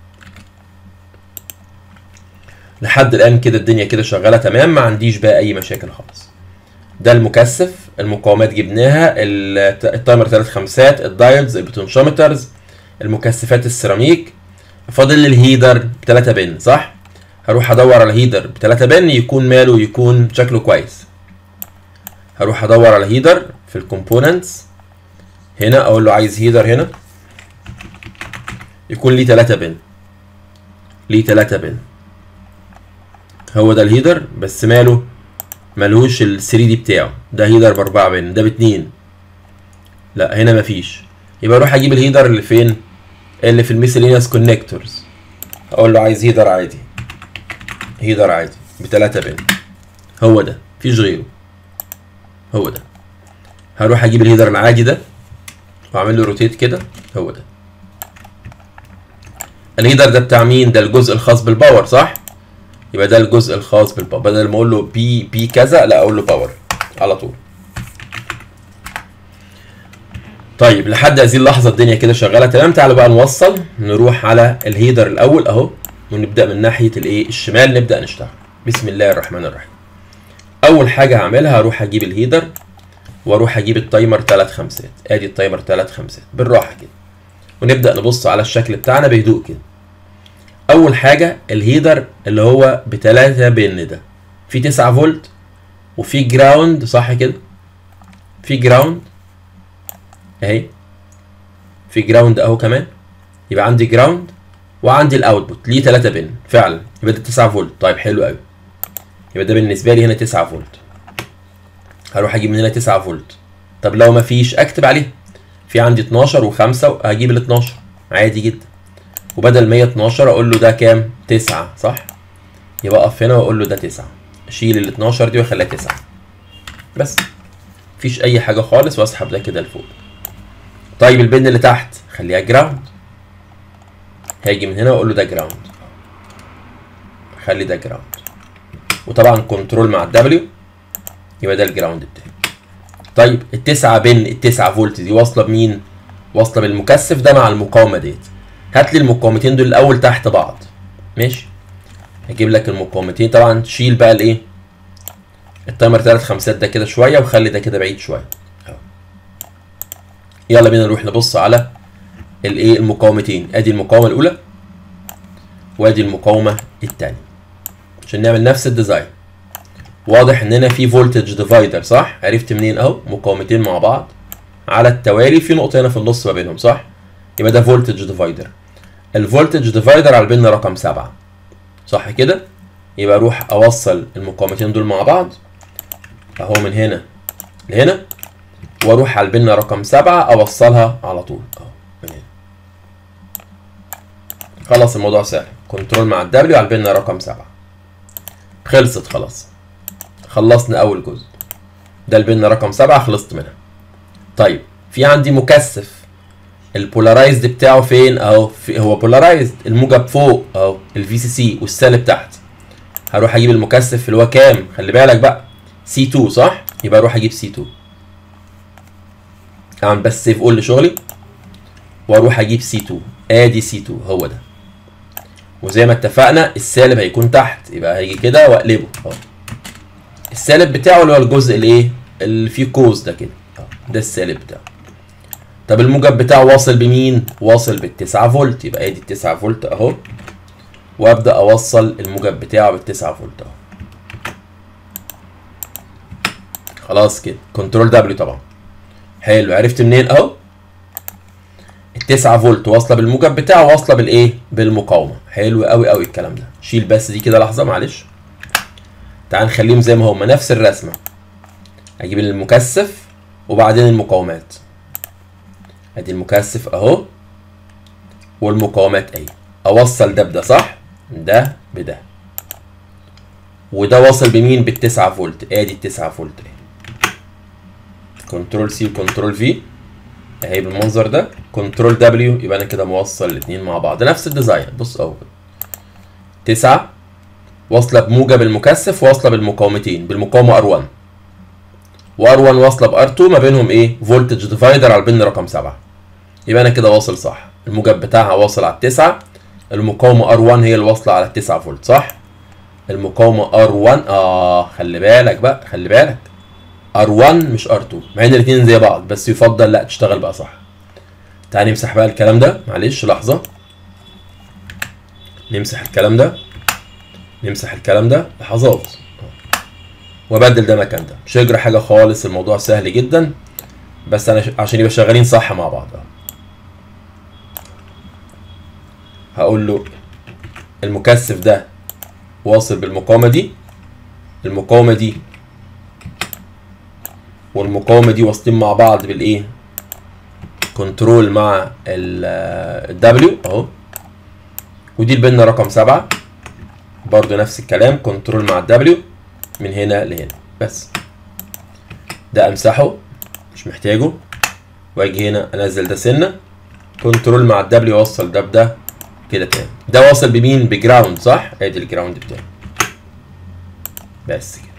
لحد الان كده الدنيا كده شغاله تمام، ما عنديش بقى اي مشاكل خالص. ده المكثف، المقاومات جبناها، التايمر ثلاث خمسات، الدايودز، البوتنشومترز، المكثفات السيراميك. فاضل لي الهيدر ب تلاتة بن صح؟ هروح ادور على هيدر ب تلاتة بن يكون ماله، يكون شكله كويس. هروح ادور على هيدر في الكومبوننتس هنا، اقول له عايز هيدر هنا يكون ليه تلاتة بن، ليه تلاتة بن، هو ده الهيدر. بس ماله؟ ملهوش ال ثري دي بتاعه، ده هيدر ب أربعة بن، ده باتنين، لا هنا مفيش. يبقى اروح اجيب الهيدر اللي فين؟ اللي في الميسلينيوس كونكتورز. اقول له عايز هيدر عادي، هيدر عادي ب تلاتة بن، هو ده، مفيش غيره، هو ده. هروح اجيب الهيدر العادي ده واعمل له روتيت كده، هو ده. الهيدر ده بتاع مين؟ ده الجزء الخاص بالباور صح؟ يبقى ده الجزء الخاص بالباور، بدل ما اقول له بي بي كذا لا اقول له باور على طول. طيب لحد هذه اللحظه الدنيا كده شغاله تمام. تعالوا بقى نوصل، نروح على الهيدر الاول اهو، ونبدا من ناحيه الايه الشمال، نبدا نشتغل. بسم الله الرحمن الرحيم. اول حاجه هعملها هروح اجيب الهيدر واروح اجيب التايمر ثلاث خمسات. ادي التايمر ثلاث خمسات بالراحه كده، ونبدا نبص على الشكل بتاعنا بهدوء كده. اول حاجه الهيدر اللي هو ب تلاتة بن ده في تسعة فولت وفي جراوند صح كده، في جراوند اهي، في جراوند اهو كمان. يبقى عندي جراوند وعندي الاوتبوت ليه تلاتة بن فعلا، يبقى ده تسعة فولت. طيب حلو قوي، يبقى ده بالنسبه لي هنا تسعة فولت. هروح اجيب من هنا تسعة فولت. طب لو مفيش اكتب عليها، في عندي اتناشر وخمسة، هجيب ال اتناشر عادي جدا، وبدل مية اتناشر اقول له ده كام؟ تسعة صح؟ يبقى اقف هنا واقول له ده تسعة، اشيل ال اتناشر دي واخليها تسعة بس، مفيش اي حاجه خالص، واسحب ده كده لفوق. طيب البن اللي تحت خليها جراوند، هاجي من هنا واقول له ده جراوند، خلي ده جراوند، وطبعا كنترول مع الدبليو يبقى ده الجراوند بتاعي. طيب التسعة بن، التسعة فولت دي واصله بمين؟ واصله بالمكثف ده مع المقاومه ديت. هات لي المقاومتين دول الاول تحت بعض، ماشي؟ هجيب لك المقاومتين، طبعا تشيل بقى الايه؟ التايمر ثلاث خمسات ده كده شويه، وخلي ده كده بعيد شويه. يلا بينا نروح نبص على الايه؟ المقاومتين. ادي المقاومه الاولى وادي المقاومه الثانيه عشان نعمل نفس الديزاين. واضح ان هنا في فولتج ديفايدر صح؟ عرفت منين؟ اهو مقاومتين مع بعض على التوالي، في نقطه هنا في النص ما بينهم صح؟ يبقى ده فولتج ديفايدر. الفولتج ديفايدر على البن رقم سبعة صح كده؟ يبقى اروح اوصل المقاومتين دول مع بعض اهو من هنا لهنا، واروح على البن رقم سبعة اوصلها على طول اهو من هنا. خلاص الموضوع سهل، كنترول مع الدبليو على البن رقم سبعة، خلصت خلاص. خلصنا اول جزء، ده البن رقم سبعة خلصت منها. طيب في عندي مكثف، البولارايزد بتاعه فين؟ اهو هو بولارايزد، الموجب فوق اهو الفي سي سي والسالب تحت. هروح اجيب المكثف اللي هو كام؟ خلي بالك بقى سي اتنين صح؟ يبقى اروح اجيب سي اتنين، اعمل بس سيف اول لشغلي واروح اجيب سي اتنين. ادي سي اتنين هو ده، وزي ما اتفقنا السالب هيكون تحت، يبقى هيجي كده واقلبه اهو. السالب بتاعه اللي هو الجزء الايه؟ اللي فيه قوس ده كده اهو، ده السالب بتاعه. طب الموجب بتاعه واصل بمين؟ واصل بالتسعة فولت، يبقى ادي التسعة فولت اهو، وابدا اوصل الموجب بتاعه بالتسعة فولت اهو. خلاص كده كنترول دبليو طبعا. حلو، عرفت منين؟ اهو التسعة فولت واصله بالموجب بتاعه، واصله بالايه؟ بالمقاومه. حلو قوي قوي الكلام ده. شيل بس دي كده لحظه معلش. تعال نخليهم زي ما هما نفس الرسمه. اجيب المكثف وبعدين المقاومات. ادي المكثف اهو والمقاومات اهي. اوصل ده بده صح؟ ده بده. وده واصل بمين؟ بالتسعة فولت. ادي التسعة فولت اهي. كنترول سي وكنترول في اهي بالمنظر ده. كنترول دبليو يبقى انا كده موصل الاثنين مع بعض نفس الديزاين. بص اهو تسعة واصله بموجب المكثف واصله بالمقاومتين بالمقاومه ار واحد وار واحد واصله بار اتنين ما بينهم ايه؟ فولتج ديفايدر على البن رقم سبعة. يبقى انا كده واصل صح. الموجب بتاعها واصل على التسعة. المقاومه ار واحد هي اللي واصله على التسعة فولت صح؟ المقاومه ار واحد اه خلي بالك بقى خلي بالك ار واحد مش ار اتنين مع ان الاثنين زي بعض بس يفضل لا تشتغل بقى صح. تعالى نمسح بقى الكلام ده معلش لحظه. نمسح الكلام ده نمسح الكلام ده لحظات وابدل ده مكان ده. مش هيجرى حاجه خالص. الموضوع سهل جدا بس انا ش... عشان يبقى شغالين صح مع بعض. هقول له المكثف ده واصل بالمقاومه دي. المقاومه دي والمقاومه دي واصلين مع بعض بالايه؟ كنترول مع الدبليو اهو. ودي البنه رقم سبعة برضو نفس الكلام. كنترول مع الدبليو من هنا لهنا بس. ده امسحه مش محتاجه واجي هنا انزل ده سنه. كنترول مع الدبليو اوصل ده بده كده تاني. ده واصل بمين؟ بجراوند صح؟ ادي الجراوند بتاعي بس كده.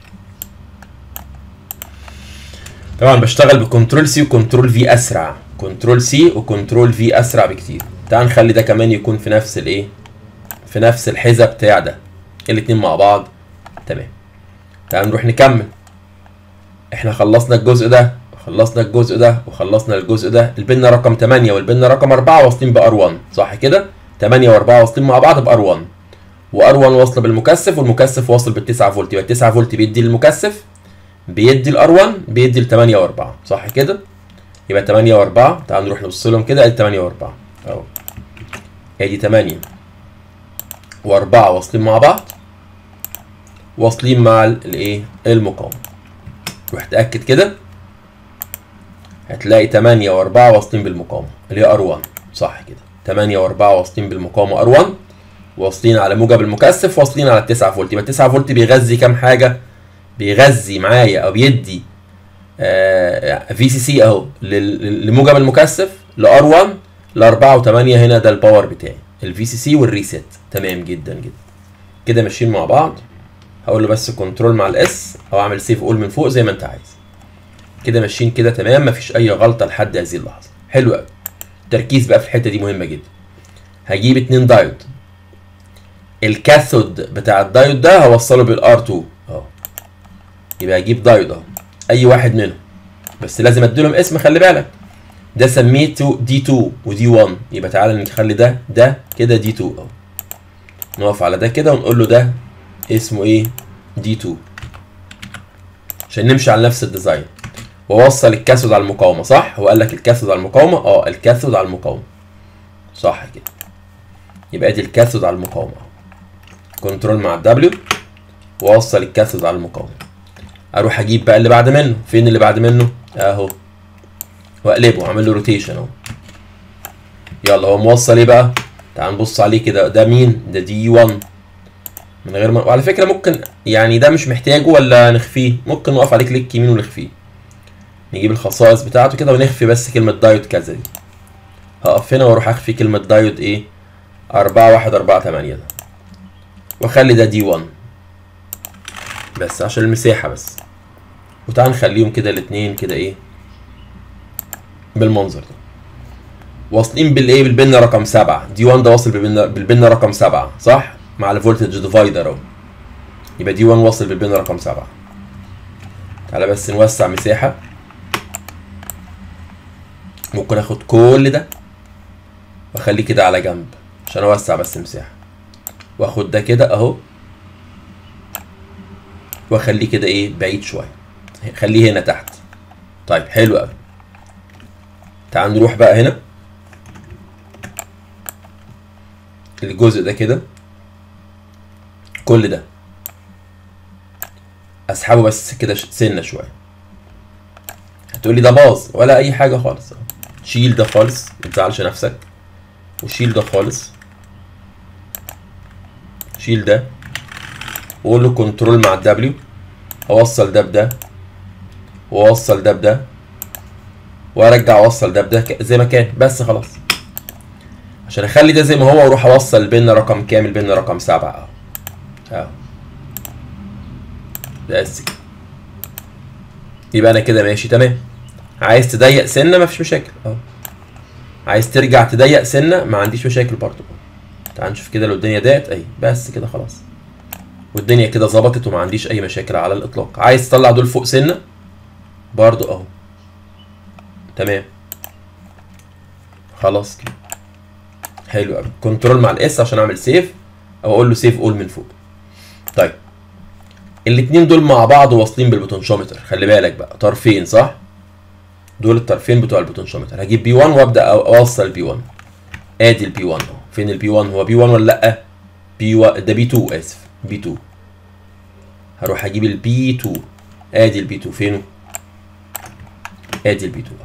طبعا بشتغل بكنترول سي وكنترول في اسرع. كنترول سي وكنترول في اسرع بكتير. تعال نخلي ده كمان يكون في نفس الايه؟ في نفس الحذاء بتاع ده. الاتنين مع بعض تمام. تعال نروح نكمل. احنا خلصنا الجزء ده وخلصنا الجزء ده وخلصنا الجزء ده. البنه رقم تمانية والبنه رقم اربعة واصلين بار واحد صح كده؟ تمانية و4 واصلين مع بعض بار واحد وار واحد واصله بالمكثف والمكثف واصل بالتسعة فولت. يبقى التسعة فولت بيدي للمكثف بيدي الار واحد بيدي ل تمانية و4 صح كده؟ يبقى تمانية و4. تعال نروح نبص لهم كده. ادي تمانية و4 اهو. ادي تمانية و4 واصلين مع بعض واصلين مع الايه؟ المقاومه. روح تاكد كده هتلاقي تمانية و4 واصلين بالمقاومه اللي هي ار واحد صح كده. تمانية و4 واصلين بالمقاومه ار واحد واصلين على موجب المكثف واصلين على التسعة فولت. يبقى التسعة فولت بيغذي كام حاجه؟ بيغذي معايا او بيدي آه في سي سي اهو لموجب المكثف لار واحد ل اربعة و8 هنا. ده الباور بتاعي الفي سي سي والريسيت. تمام جدا جدا كده ماشيين مع بعض. هقول له بس كنترول مع الاس او اعمل سيف اول من فوق زي ما انت عايز. كده ماشيين كده تمام. مفيش اي غلطه لحد هذه اللحظه. حلو قوي. التركيز بقى في الحته دي مهمه جدا. هجيب اتنين دايود. الكاثود بتاع الدايود ده هوصله بالار اتنين اهو. يبقى هجيب دايود اهو اي واحد منهم بس لازم اديلهم اسم. خلي بالك ده سميته دي اتنين ودي واحد. يبقى تعالى نخلي ده ده كده دي اتنين اهو. نقف على ده كده ونقول له ده اسمه ايه؟ دي اتنين عشان نمشي على نفس الديزاين. واوصل الكاثود على المقاومه صح؟ هو قال لك الكاثود على المقاومه اه الكاثود على المقاومه صح كده. يبقى ادي الكاثود على المقاومه. كنترول مع الدبليو واوصل الكاثود على المقاومه. اروح اجيب بقى اللي بعد منه. فين اللي بعد منه؟ اهو. واقلبه واعمل له روتيشن اهو. يلا هو موصل ايه بقى؟ تعال نبص عليه كده. ده مين؟ ده دي واحد من غير ما. وعلى فكره ممكن يعني ده مش محتاجه ولا نخفيه. ممكن نقف عليه كليك يمين ونخفيه. نجيب الخصائص بتاعته كده ونخفي بس كلمه دايود كذا دي. هقف هنا واروح اخفي كلمه دايود ايه؟ اربعة واحد اربعة تمانية ده. واخلي ده دي واحد بس عشان المساحه بس. وتعال نخليهم كده الاثنين كده ايه؟ بالمنظر ده. واصلين بالايه؟ بالبنه رقم سبعة. دي واحد ده واصل بالبنه بالبنه رقم سبعة صح؟ مع الفولتج ديفايدر اهو. يبقى دي واحد واصل بالبنه رقم سبعة. تعالى بس نوسع مساحه. ممكن اخد كل ده واخليه كده على جنب عشان اوسع بس مساحه. واخد ده كده اهو واخليه كده ايه؟ بعيد شويه. خليه هنا تحت. طيب حلو قوي. تعال نروح بقى هنا الجزء ده كده. كل ده اسحبه بس كده سنه شويه. هتقولي ده باظ، ولا اي حاجه خالص. شيل ده خالص، متزعلش نفسك، وشيل ده خالص، شيل ده، وقول له كنترول مع الدبليو، اوصل ده بده، واوصل ده بده، وارجع اوصل ده بده زي ما كان، بس خلاص. عشان اخلي ده زي ما هو واروح اوصل البن رقم كام؟ البن رقم سبعة اهو اهو، بس كده. يبقى انا كده ماشي تمام. عايز تضيق سنه مفيش مشاكل اهو، عايز ترجع تضيق سنه ما عنديش مشاكل برضو. تعال نشوف كده لو الدنيا ضاقت اهي، بس كده خلاص، والدنيا كده ظبطت وما عنديش اي مشاكل على الاطلاق. عايز تطلع دول فوق سنه برضو اهو، تمام خلاص كده، حلو قوي. كنترول مع الاس عشان اعمل سيف، او اقول له سيف اول من فوق. طيب الاتنين دول مع بعض واصلين بالبوتنشومتر، خلي بالك بقى طرفين صح؟ دول الطرفين بتوع البوتنشومتر. هجيب بي واحد وابدا اوصل بي واحد. ادي البي واحد اهو. فين البي واحد؟ هو بي واحد ولا لا؟ بي واحد ده بي اتنين، اسف بي اتنين. هروح اجيب البي اتنين، ادي البي اتنين فينه؟ ادي البي اتنين.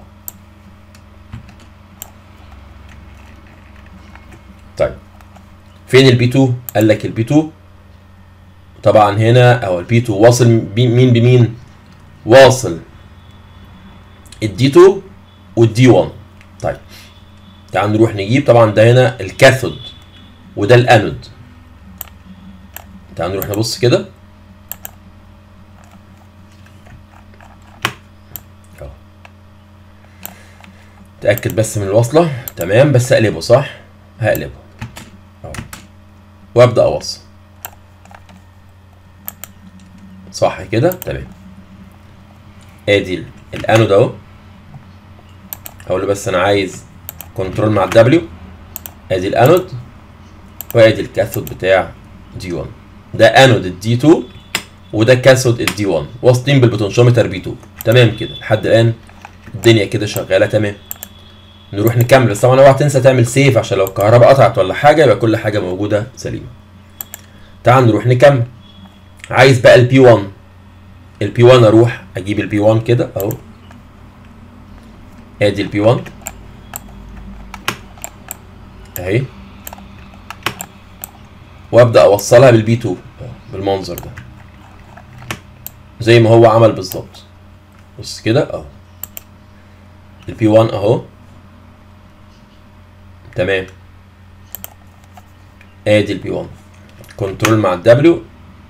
طيب فين البي اتنين؟ قال لك البي اتنين طبعا هنا اهو. البي اتنين واصل مين بمين؟ واصل الدي اتنين والدي واحد. طيب تعال نروح نجيب، طبعا ده هنا الكاثود وده الانود. تعال نروح نبص كده اهو، تأكد بس من الوصلة تمام. بس اقلبه صح؟ هقلبه اهو وابدأ اوصل صح كده تمام. ادي الانود اهو. هقول له بس انا عايز كنترول مع الدبليو، ادي الانود وادي الكاثود بتاع دي واحد. ده انود الدي اتنين وده كاثود الدي واحد، واصلين بالبوتنشومتر بي اتنين. تمام كده لحد الان الدنيا كده شغاله تمام. نروح نكمل، بس طبعا اوعى تنسى تعمل سيف عشان لو الكهرباء قطعت ولا حاجه يبقى كل حاجه موجوده سليمه. تعال نروح نكمل. عايز بقى البي واحد. البي واحد اروح اجيب البي واحد كده اهو، ادي البي واحد اهي، وابدا اوصلها بالبي اتنين بالمنظر ده زي ما هو عمل بالظبط. بص كده اهو، البي واحد اهو تمام. ادي البي واحد، كنترول مع الدبليو،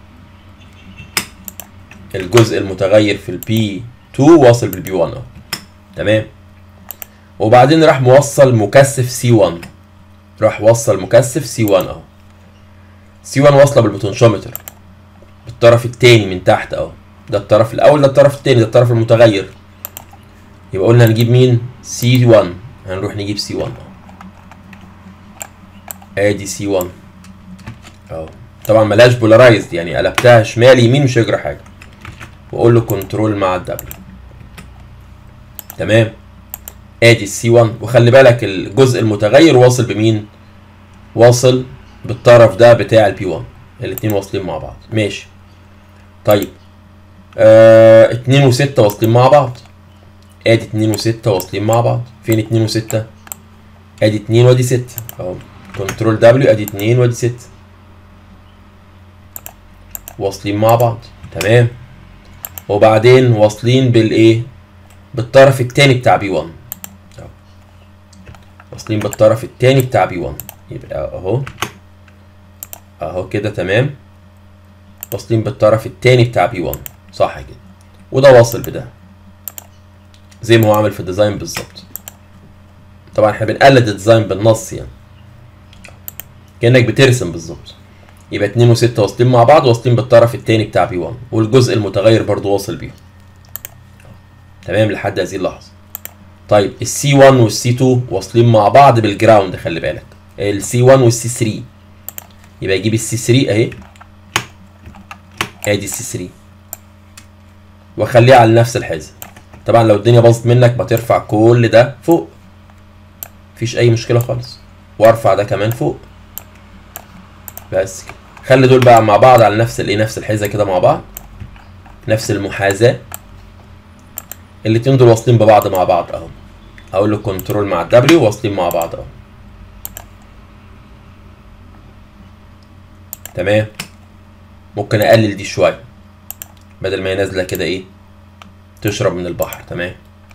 الجزء المتغير في البي اتنين واصل بالبي واحد اهو تمام. وبعدين راح موصل مكثف سي واحد، راح وصل مكثف سي واحد اهو. سي واحد واصله بالبوتنشومتر بالطرف التاني من تحت اهو. ده الطرف الاول، ده الطرف التاني، ده الطرف المتغير. يبقى قلنا هنجيب مين؟ سي واحد. هنروح نجيب سي واحد اهو، ادي سي واحد اهو. طبعا ملهاش بولارايزد، يعني قلبتها شمال يمين مش هيجرى حاجه. واقول له كنترول مع الدبليو تمام. ادي السي واحد، وخلي بالك الجزء المتغير واصل بمين؟ واصل بالطرف ده بتاع البي واحد، الاتنين واصلين مع بعض ماشي. طيب آه اتنين وستة واصلين مع بعض، ادي اتنين وستة واصلين مع بعض. فين اتنين وستة؟ ادي اتنين وادي ستة اهو، كنترول دبليو، ادي اتنين وادي ستة واصلين مع بعض تمام. وبعدين واصلين بالايه؟ بالطرف التاني بتاع بي واحد اهو، واصلين بالطرف التاني بتاع بي واحد. يبقى اهو اهو كده تمام، واصلين بالطرف التاني بتاع بي واحد صح كده. وده واصل بده زي ما هو عامل في الديزاين بالظبط. طبعا احنا بنقلد الديزاين بالنص يعني كأنك بترسم بالظبط. يبقى اتنين وستة واصلين مع بعض، واصلين بالطرف التاني بتاع بي واحد، والجزء المتغير برضو واصل بيهم تمام لحد هذه اللحظة. طيب السي واحد والسي اتنين واصلين مع بعض بالجراوند، خلي بالك السي واحد والسي تلاتة. يبقى يجيب السي تلاتة اهي، ادي السي تلاتة، واخليها على نفس الحزه. طبعا لو الدنيا باظت منك بترفع كل ده فوق، مفيش اي مشكله خالص، وارفع ده كمان فوق بس كده. خلي دول بقى مع بعض على نفس الايه، نفس الحزه كده مع بعض نفس المحاذاه، الاتنين دول واصلين ببعض مع بعض اهو. هقول له كنترول مع الدبليو واصلين مع بعض اهو. تمام. ممكن اقلل دي شويه بدل ما هي نازله كده ايه تشرب من البحر. تمام.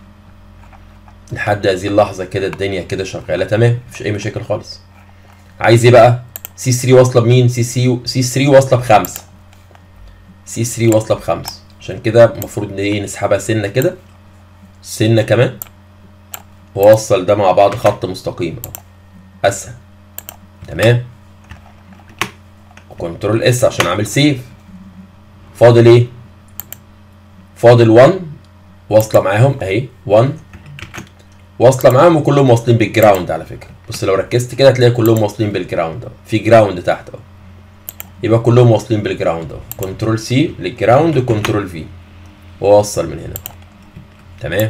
لحد هذه اللحظه كده الدنيا كده شغاله تمام، مفيش اي مشاكل خالص. عايز ايه بقى؟ سي ثري واصله بمين؟ سي سي سي ثري واصله بخمسة. سي ثري واصله بخمسة، عشان كده المفروض ان ايه نسحبها سنه كده، سنه كمان، ووصل ده مع بعض خط مستقيم اهو اسهل. تمام. وكنترول اس عشان اعمل سيف. فاضل ايه؟ فاضل واحد واصله معاهم اهي، واحد واصله معاهم وكلهم واصلين بالجراوند على فكره. بص لو ركزت كده هتلاقي كلهم واصلين بالجراوند اهو، في جراوند تحت اهو، يبقى كلهم واصلين بالجراوند اهو. كنترول سي للجراوند وكنترول في واوصل من هنا. تمام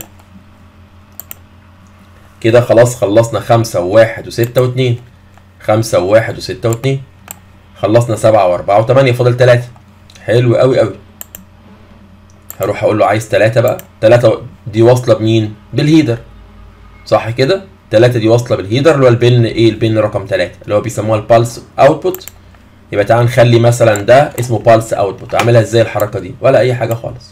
كده خلاص خلصنا خمسة وواحد وستة واتنين، خمسة وواحد وستة واتنين، خلصنا سبعة واربعة وتمانية، فاضل تلاتة. حلو اوي اوي. هروح اقول له عايز تلاتة بقى. تلاتة دي واصله بمين؟ بالهيدر، صح كده؟ تلاتة دي واصله بالهيدر اللي هو البن ايه؟ البن رقم تلاتة اللي هو بيسموها البالس اوتبوت. يبقى تعال نخلي مثلا ده اسمه بالس اوتبوت. اعملها ازاي الحركه دي؟ ولا اي حاجه خالص.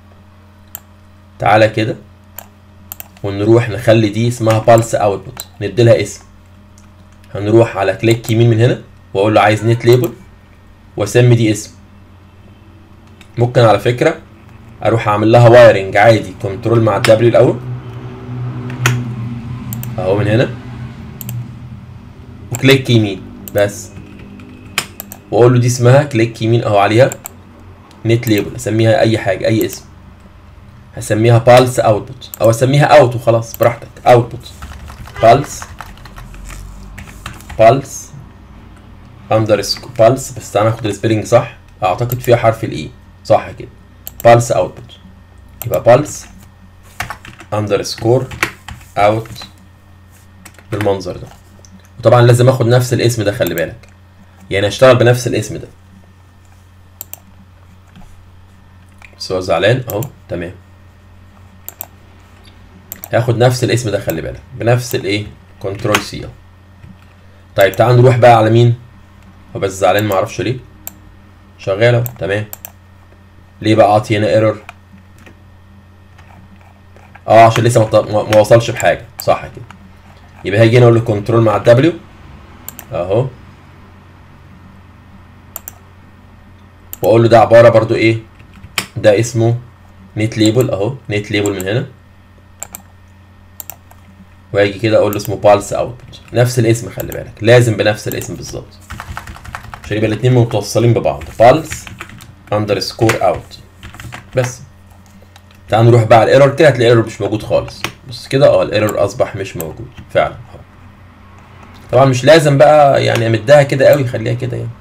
تعالى كده ونروح نخلي دي اسمها بالس اوتبوت، ندي لها اسم. هنروح على كليك يمين من هنا واقول له عايز نت ليبل واسمي دي اسم. ممكن على فكره اروح اعمل لها وايرنج عادي، كنترول مع الدبليو الاول اهو من هنا، وكليك يمين بس، واقول له دي اسمها كليك يمين اهو عليها نت ليبل، اسميها اي حاجه اي اسم. هسميها بالس اوتبوت او اسميها اوت وخلاص براحتك. اوتبوت بالس بالس اندرسكور بالس، بس تعالى ناخد السبيلنج صح، اعتقد فيها حرف الاي صح كده. بالس اوتبوت يبقى بالس اندرسكور اوت بالمنظر ده. وطبعا لازم اخد نفس الاسم ده، خلي بالك يعني اشتغل بنفس الاسم ده. بس هو زعلان اهو. تمام. هاخد نفس الاسم ده خلي بالك بنفس الايه؟ كنترول سي اهو. طيب تعال نروح بقى على مين؟ هو بس زعلان معرفش ليه. شغال اهو. تمام. ليه بقى عاطي هنا ايرور؟ اه عشان لسه ما وصلش بحاجه صح كده. يبقى هاجي هنا اقول له كنترول مع الدبليو اهو، واقول له ده عباره برضو ايه؟ ده اسمه نت ليبل اهو، نت ليبل من هنا، واجي كده اقول له اسمه بالس اوتبوت. نفس الاسم خلي بالك، لازم بنفس الاسم بالظبط عشان يبقى الاثنين متوصلين ببعض. بالس اندرسكور اوت بس. تعال نروح بقى على الايرور كده، هتلاقي الايرور مش موجود خالص. بص كده اه الايرور اصبح مش موجود فعلا. طبعا مش لازم بقى يعني امدها كده قوي، خليها كده يعني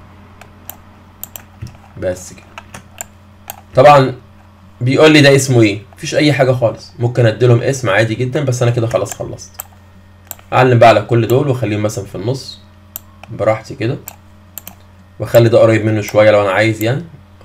بس كده. طبعا بيقول لي ده اسمه ايه؟ مفيش اي حاجه خالص، ممكن اديلهم اسم عادي جدا، بس انا كده خلاص خلصت. اعلم بقى على كل دول واخليهم مثلا في النص براحتي كده، واخلي ده قريب منه شويه لو انا عايز يعني.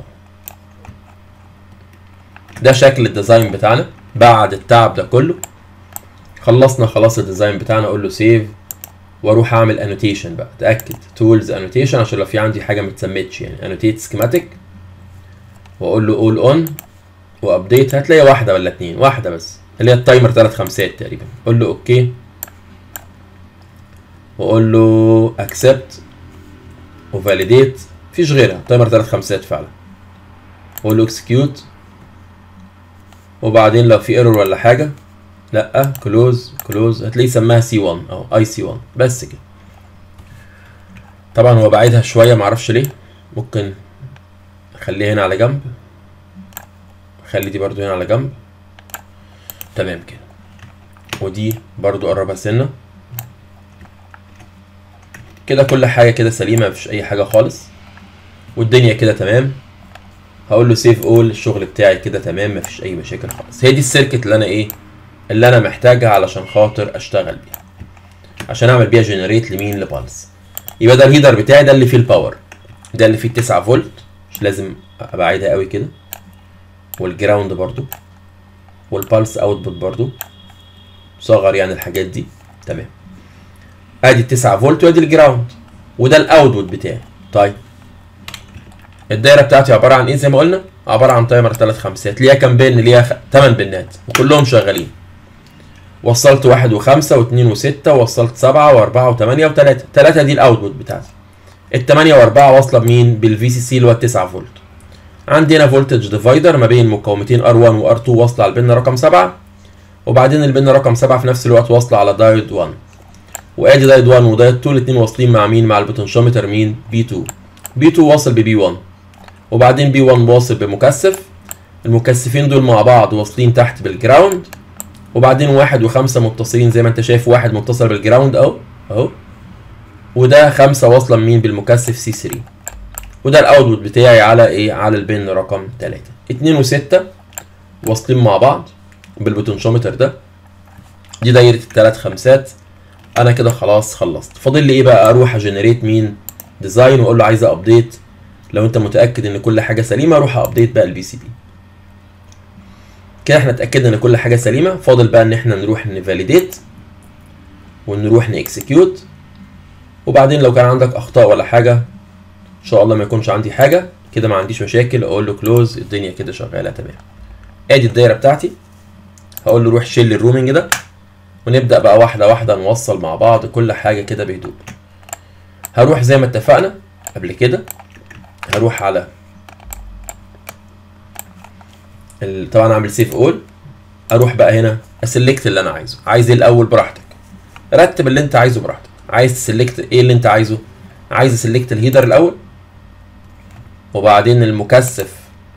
ده شكل الديزاين بتاعنا بعد التعب ده كله. خلصنا خلاص الديزاين بتاعنا. اقول له سيف واروح اعمل انوتيشن بقى. اتاكد تولز انوتيشن عشان لو في عندي حاجه ما اتسمتش يعني. انوتيت سكيماتيك واقول له اول اون وابديت. هتلاقي واحده ولا اتنين، واحده بس اللي هي التايمر ثلاث خمسات تقريبا. اقول له اوكي واقول له اكسبت وفاليديت. مفيش غيرها تايمر ثلاث خمسات فعلا. اقول له اكسكيوت، وبعدين لو في ايرور ولا حاجه لا كلوز كلوز. هتلاقيه سماها سي واحد او اي سي واحد بس كده. طبعا هو بعيدها شويه معرفش ليه. ممكن اخليها هنا على جنب، اخلي دي برضو هنا على جنب. تمام كده. ودي برضو قربها سنه كده. كل حاجه كده سليمه، مفيش اي حاجه خالص، والدنيا كده تمام. هقول له سيف اول. الشغل بتاعي كده تمام، مفيش اي مشاكل خالص. هي دي السيركت اللي انا ايه اللي انا محتاجها علشان خاطر اشتغل بيها، عشان اعمل بيها جنريت لمين؟ لبالس. يبقى ده الهيدر بتاعي، ده اللي فيه الباور، ده اللي فيه تسعة فولت. مش لازم ابعدها قوي كده. والجراوند برضو والبالس اوتبوت برضو، صغر يعني الحاجات دي. تمام، ادي تسعة فولت وادي الجراوند وده الاوتبوت بتاعي. طيب الدايره بتاعتي عباره عن ايه؟ زي ما قلنا عباره عن تايمر ثلاث خمسات، ليها كام بن؟ ليها تمن بنات وكلهم شغالين. وصلت واحد وخمسة واثنين وستة، ووصلت سبعة واربعة وثمانية وثلاثة. ثلاثة دي الاوتبوت بتاعتي. الثمانية واربعة واصله بمين؟ بالفي سي سي اللي هو تسعة فولت. عندي هنا فولتج ديفايدر ما بين مقاومتين ار واحد وار اتنين واصله على البن رقم سبعة، وبعدين البن رقم سبعة في نفس الوقت واصله على دايود واحد، وادي دايود واحد ودايود اتنين الاثنين واصلين مع مين؟ مع البوتنشيومتر مين؟ بي اتنين. بي اتنين واصل ببي واحد، وبعدين بي واحد واصل بمكثف. المكثفين دول مع بعض واصلين تحت بالجراوند، وبعدين واحد وخمسة متصلين زي ما انت شايف، واحد متصل بالجراوند اهو اهو، وده خمسة واصلة مين؟ بالمكثف سي ثلاثة. وده الاوتبوت بتاعي على ايه؟ على البن رقم ثلاثة. اتنين وستة واصلين مع بعض بالبوتنشيومتر ده. دي دايرة الثلاث خمسات. انا كده خلاص خلصت. فاضل لي ايه بقى؟ اروح اجنريت مين؟ ديزاين، واقول له عايز ابديت. لو انت متاكد ان كل حاجه سليمه اروح ابديت بقى البي سي بي. كده احنا اتاكدنا ان كل حاجه سليمه. فاضل بقى ان احنا نروح نفاليديت ونروح نكسكيوت، وبعدين لو كان عندك اخطاء ولا حاجه ان شاء الله ما يكونش عندي حاجه كده، ما عنديش مشاكل، اقول له كلوز. الدنيا كده شغاله تمام. ادي الدايره بتاعتي. هقول له روح شيل الرومنج ده، ونبدا بقى واحده واحده نوصل مع بعض كل حاجه كده بهدوء. هروح زي ما اتفقنا قبل كده، هروح على ال... طبعا اعمل سيف اول. اروح بقى هنا اسلكت اللي انا عايزه. عايز ايه الاول؟ براحتك، رتب اللي انت عايزه براحتك. عايز تسلكت ايه اللي انت عايزه؟ عايز اسلكت الهيدر الاول، وبعدين المكثف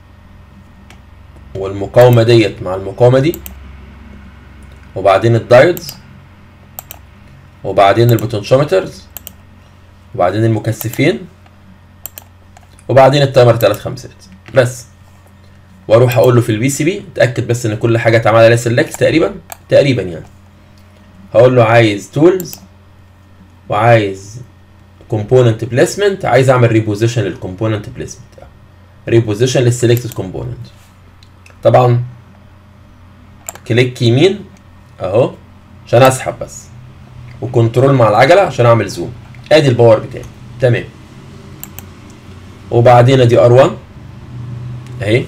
والمقاومه ديت مع المقاومه دي، وبعدين الدايودز، وبعدين البوتنشيومترز، وبعدين المكثفين، وبعدين التايمر ثلاث خمسات بس. واروح اقول له في البي سي بي اتاكد بس ان كل حاجه اتعمل عليها سيلكت تقريبا تقريبا يعني. هقول له عايز تولز، وعايز كومبوننت بليسمنت. عايز اعمل ريبوزيشن للكومبوننت بليسمنت، ريبوزيشن للسيلكتد كومبوننت. طبعا كليك يمين اهو عشان اسحب بس، وكنترول مع العجله عشان اعمل زوم. ادي الباور بتاعي تمام. وبعدين ادي ار واحد اهي،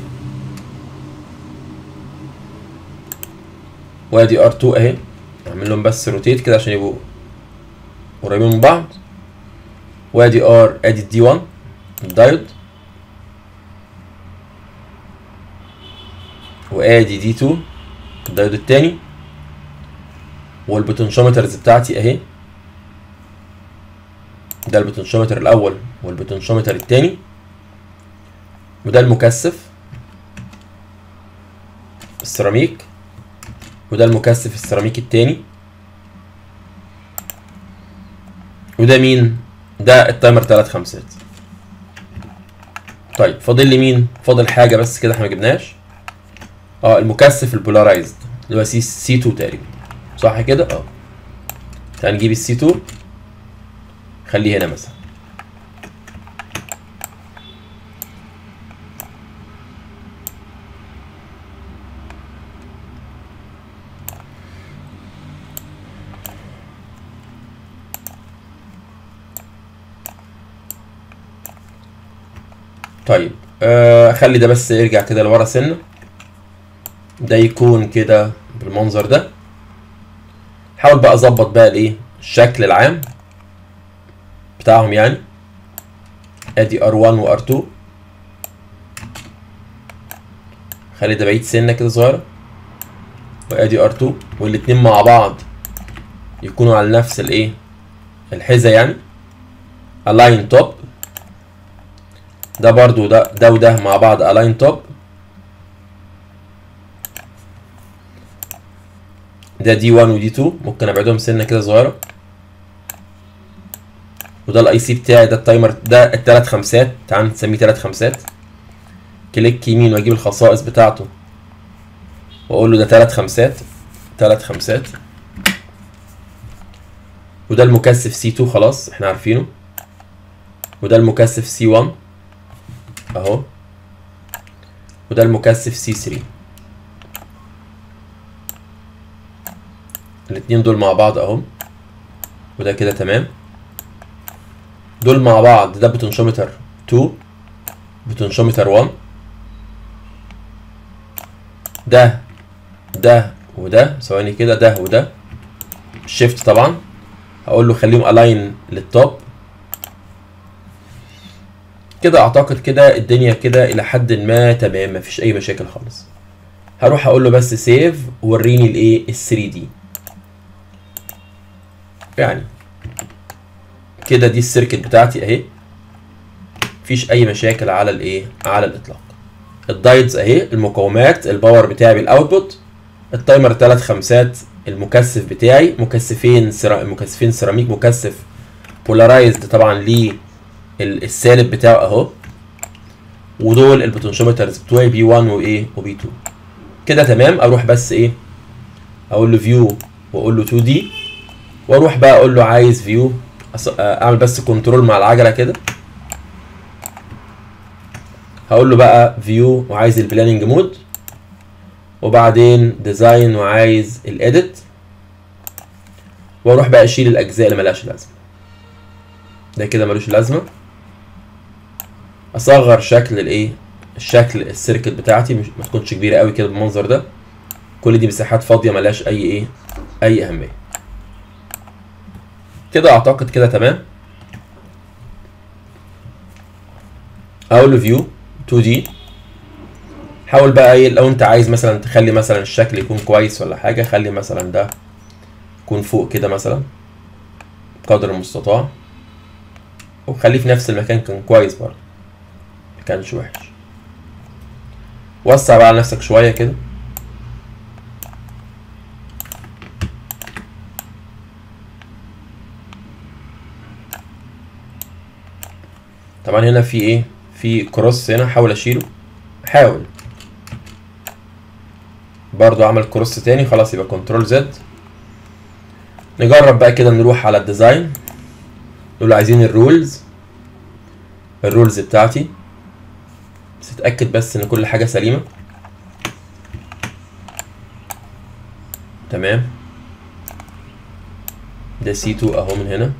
وادي ار اتنين اهي. اعمل لهم بس روتيت كده عشان يبقوا قريبين من بعض. وادي ار، ادي الدي واحد الدايود، وادي دي اتنين الدايود التاني، والبوتنشيومترز بتاعتي اهي. ده البوتنشيومتر الاول والبوتنشيومتر التاني، وده المكثف السيراميك، وده المكثف السيراميك التاني، وده مين؟ ده التايمر ثلاث خمسات. طيب فاضل لي مين؟ فاضل حاجه بس كده احنا ما جبناش. اه المكثف البولارايزد اللي هو سي سي اتنين تقريبا، صح كده؟ اه تعال نجيب السي اتنين، خليه هنا مثلا. طيب آه خلي ده بس يرجع كده لورا سنه، ده يكون كده بالمنظر ده. حاول بقى اظبط بقى الايه الشكل العام بتاعهم يعني. ادي ار واحد وار اتنين، خلي ده بعيد سنه كده صغيره، وادي ار اتنين، والاتنين مع بعض يكونوا على نفس الايه الحذا يعني. الاين توب، ده برضو ده ده وده مع بعض الاين توب. ده دي واحد ودي اتنين، ممكن ابعدهم سنه كده صغيره. وده الاي سي بتاعي، ده التايمر، ده الثلاث خمسات. تعال نسميه ثلاث خمسات. كليك يمين واجيب الخصائص بتاعته واقول له ده ثلاث خمسات ثلاث خمسات. وده المكثف سي اتنين خلاص احنا عارفينه، وده المكثف سي واحد اهو، وده المكثف سي ثلاثة. الاتنين دول مع بعض اهم، وده كده تمام. دول مع بعض ده بوتنشومتر اتنين، بوتنشومتر واحد، ده ده وده ثواني كده، ده وده شيفت طبعا. هقول له خليهم الاين للتوب كده. اعتقد كده الدنيا كده الى حد ما تمام، مفيش اي مشاكل خالص. هروح اقول له بس سيف وريني الايه ال ثري دي. يعني كده دي السيركت بتاعتي اهي، مفيش اي مشاكل على الايه على الاطلاق. الدايتس اهي، المقاومات، الباور بتاعي بالاوتبوت، التايمر ثلاث خمسات، المكثف بتاعي مكثفين سيرا... مكثفين سيراميك، مكثف بولارايزد طبعا ليه السالب بتاعه اهو، ودول البوتنشومترز بتوعي بي واحد وايه وبي اتنين. كده تمام. اروح بس ايه اقول له فيو واقول له تو دي، واروح بقى اقول له عايز فيو، اعمل بس كنترول مع العجله كده. هقول له بقى فيو وعايز البلاننج مود، وبعدين ديزاين وعايز الاديت، واروح بقى اشيل الاجزاء اللي ملهاش لازمه. ده كده ملوش لازمه. اصغر شكل الايه الشكل السيركت بتاعتي مش ما تكونش كبيره قوي كده بالمنظر ده. كل دي مساحات فاضيه ملهاش اي ايه اي اهميه. كده اعتقد كده تمام. اقول له فيو تو دي. حاول بقى ايه لو انت عايز مثلا تخلي مثلا الشكل يكون كويس ولا حاجه، خلي مثلا ده يكون فوق كده مثلا قدر المستطاع، وخليه في نفس المكان كان كويس برضه، مكانش وحش. وسع بقى على نفسك شويه كده. طبعا هنا في ايه في كروس هنا، حاول اشيله، حاول برضو عمل كروس تاني. خلاص يبقى كنترول زد. نجرب بقى كده، نروح على الديزاين، نقول عايزين الرولز الرولز بتاعتي، بس اتاكد بس ان كل حاجه سليمه. تمام. ده سي اتنين اهو من هنا،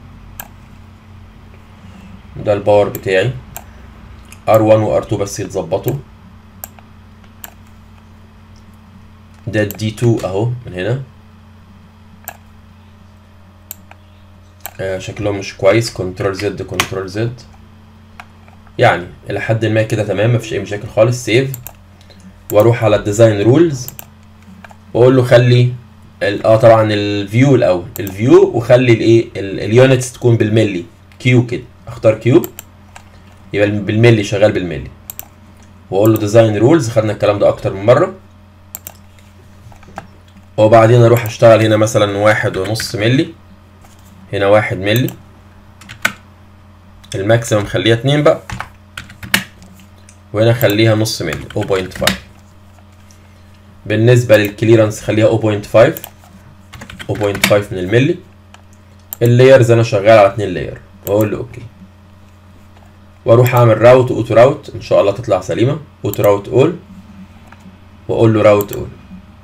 ده الباور بتاعي ار واحد و ار اتنين بس يتظبطوا. ده الدي اتنين اهو من هنا، آه شكلهم مش كويس. كنترول زد كنترول زد. يعني الى حد ما كده تمام، مفيش اي مشاكل خالص. سيف، واروح على الديزاين رولز واقول له خلي اه طبعا الفيو الاول، الفيو، وخلي الايه اليونتس تكون بالملي، كيو كده. اختار كيو يبقى بالملي، شغال بالملي. واقول له ديزاين رولز، خدنا الكلام ده اكتر من مره. وبعدين اروح اشتغل هنا مثلا واحد ونص ملي، هنا واحد ملي، الماكسيمم خليها اتنين بقى، وهنا خليها نص ملي صفر بوينت خمسة. بالنسبه للكليرنس خليها صفر بوينت خمسة صفر بوينت خمسة من الملي. اللايرز انا شغال على اتنين لاير، واقول له اوكي، واروح اعمل راوت اوتو راوت، ان شاء الله تطلع سليمه. اوتو راوت اول، واقول له راوت اول.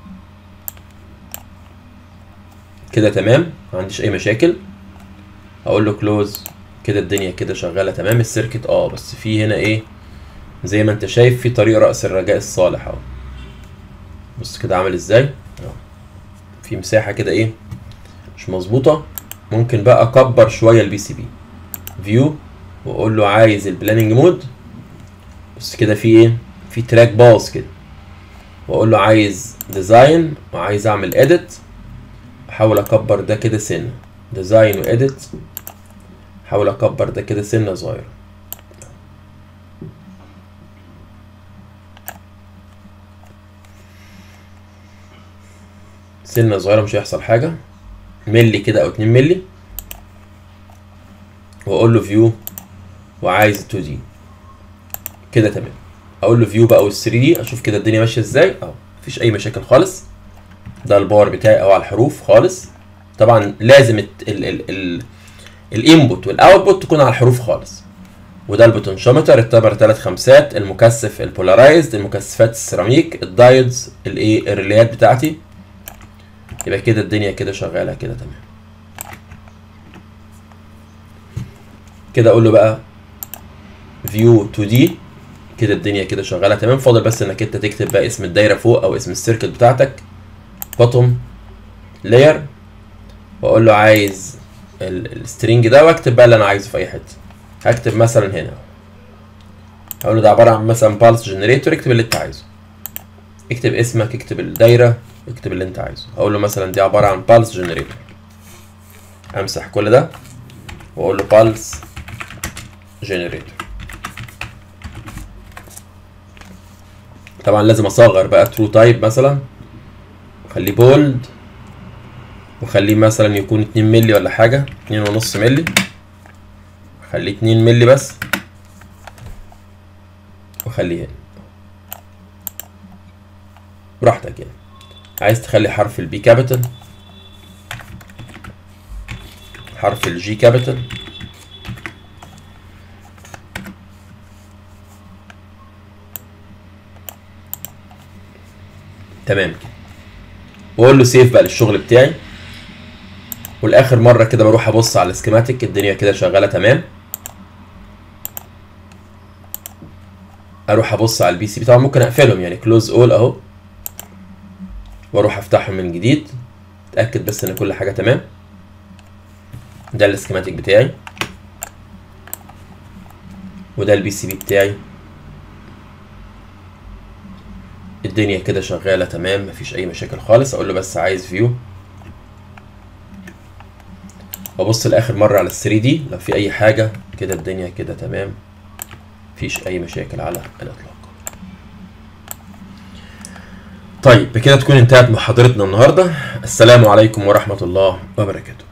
كده تمام، ما عنديش اي مشاكل. هقول له كلوز. كده الدنيا كده شغاله تمام. السيركت اه بس في هنا ايه زي ما انت شايف في طريق راس الرجاء الصالح اهو. بص كده عامل ازاي اهو، في مساحه كده ايه مش مظبوطه. ممكن بقى اكبر شويه البي سي بي. فيو، واقول له عايز البلاننج مود. بص كده في ايه في تراك باص كده، واقول له عايز ديزاين وعايز اعمل اديت. احاول اكبر ده كده سنه، ديزاين واديت. احاول اكبر ده كده سنه صغيره. سنه صغيره مش هيحصل حاجه، ملي كده او اتنين ملي. واقول له فيو وعايز اتنين دي. كده تمام. اقول له فيو بقى وال ثري دي، اشوف كده الدنيا ماشيه ازاي اهو، مفيش اي مشاكل خالص. ده الباور بتاعي او على الحروف خالص. طبعا لازم الانبوت والاوتبوت تكون على الحروف خالص. وده البوتنشومتر، التبر ثلاث خمسات، المكثف البولارايزد، المكثفات السيراميك، الدايودز الايه الريليات بتاعتي. يبقى كده الدنيا كده شغاله كده تمام. كده اقول له بقى فيو تو دي، كده الدنيا كده شغاله تمام. فاضل بس انك انت تكتب بقى اسم الدايره فوق او اسم السيركت بتاعتك، بوتوم لاير، واقول له عايز السترينج ده، واكتب بقى اللي انا عايزه في اي حته. هكتب مثلا هنا، هقول له ده عباره عن مثلا بالس جنريتور، اكتب اللي انت عايزه، اكتب اسمك، اكتب الدايره، اكتب اللي انت عايزه. هقول له مثلا دي عباره عن بالس جنريتور، امسح كل ده واقول له بالس جنريتور. طبعا لازم اصغر بقى ترو تايب مثلا، خليه بولد، وخليه مثلا يكون اتنين مللي ولا حاجه، اتنين ونص مللي، خليه اتنين مللي بس، وخليه هنا براحتك يعني. عايز تخلي حرف البي كابيتال، حرف الجي كابيتال، تمام كده. واقول له سيف بقى للشغل بتاعي. والاخر مره كده بروح ابص على السكيماتيك، الدنيا كده شغاله تمام. اروح ابص على البي سي، طبعا ممكن اقفلهم يعني كلوز اول اهو، واروح افتحهم من جديد، اتاكد بس ان كل حاجه تمام. ده السكيماتيك بتاعي، وده البي سي بي بتاعي. الدنيا كده شغاله تمام، مفيش اي مشاكل خالص. اقول له بس عايز فيو، وابص لاخر مره على ال ثري دي لو في اي حاجه. كده الدنيا كده تمام، مفيش اي مشاكل على الاطلاق. طيب بكده تكون انتهت محاضرتنا النهارده. السلام عليكم ورحمه الله وبركاته.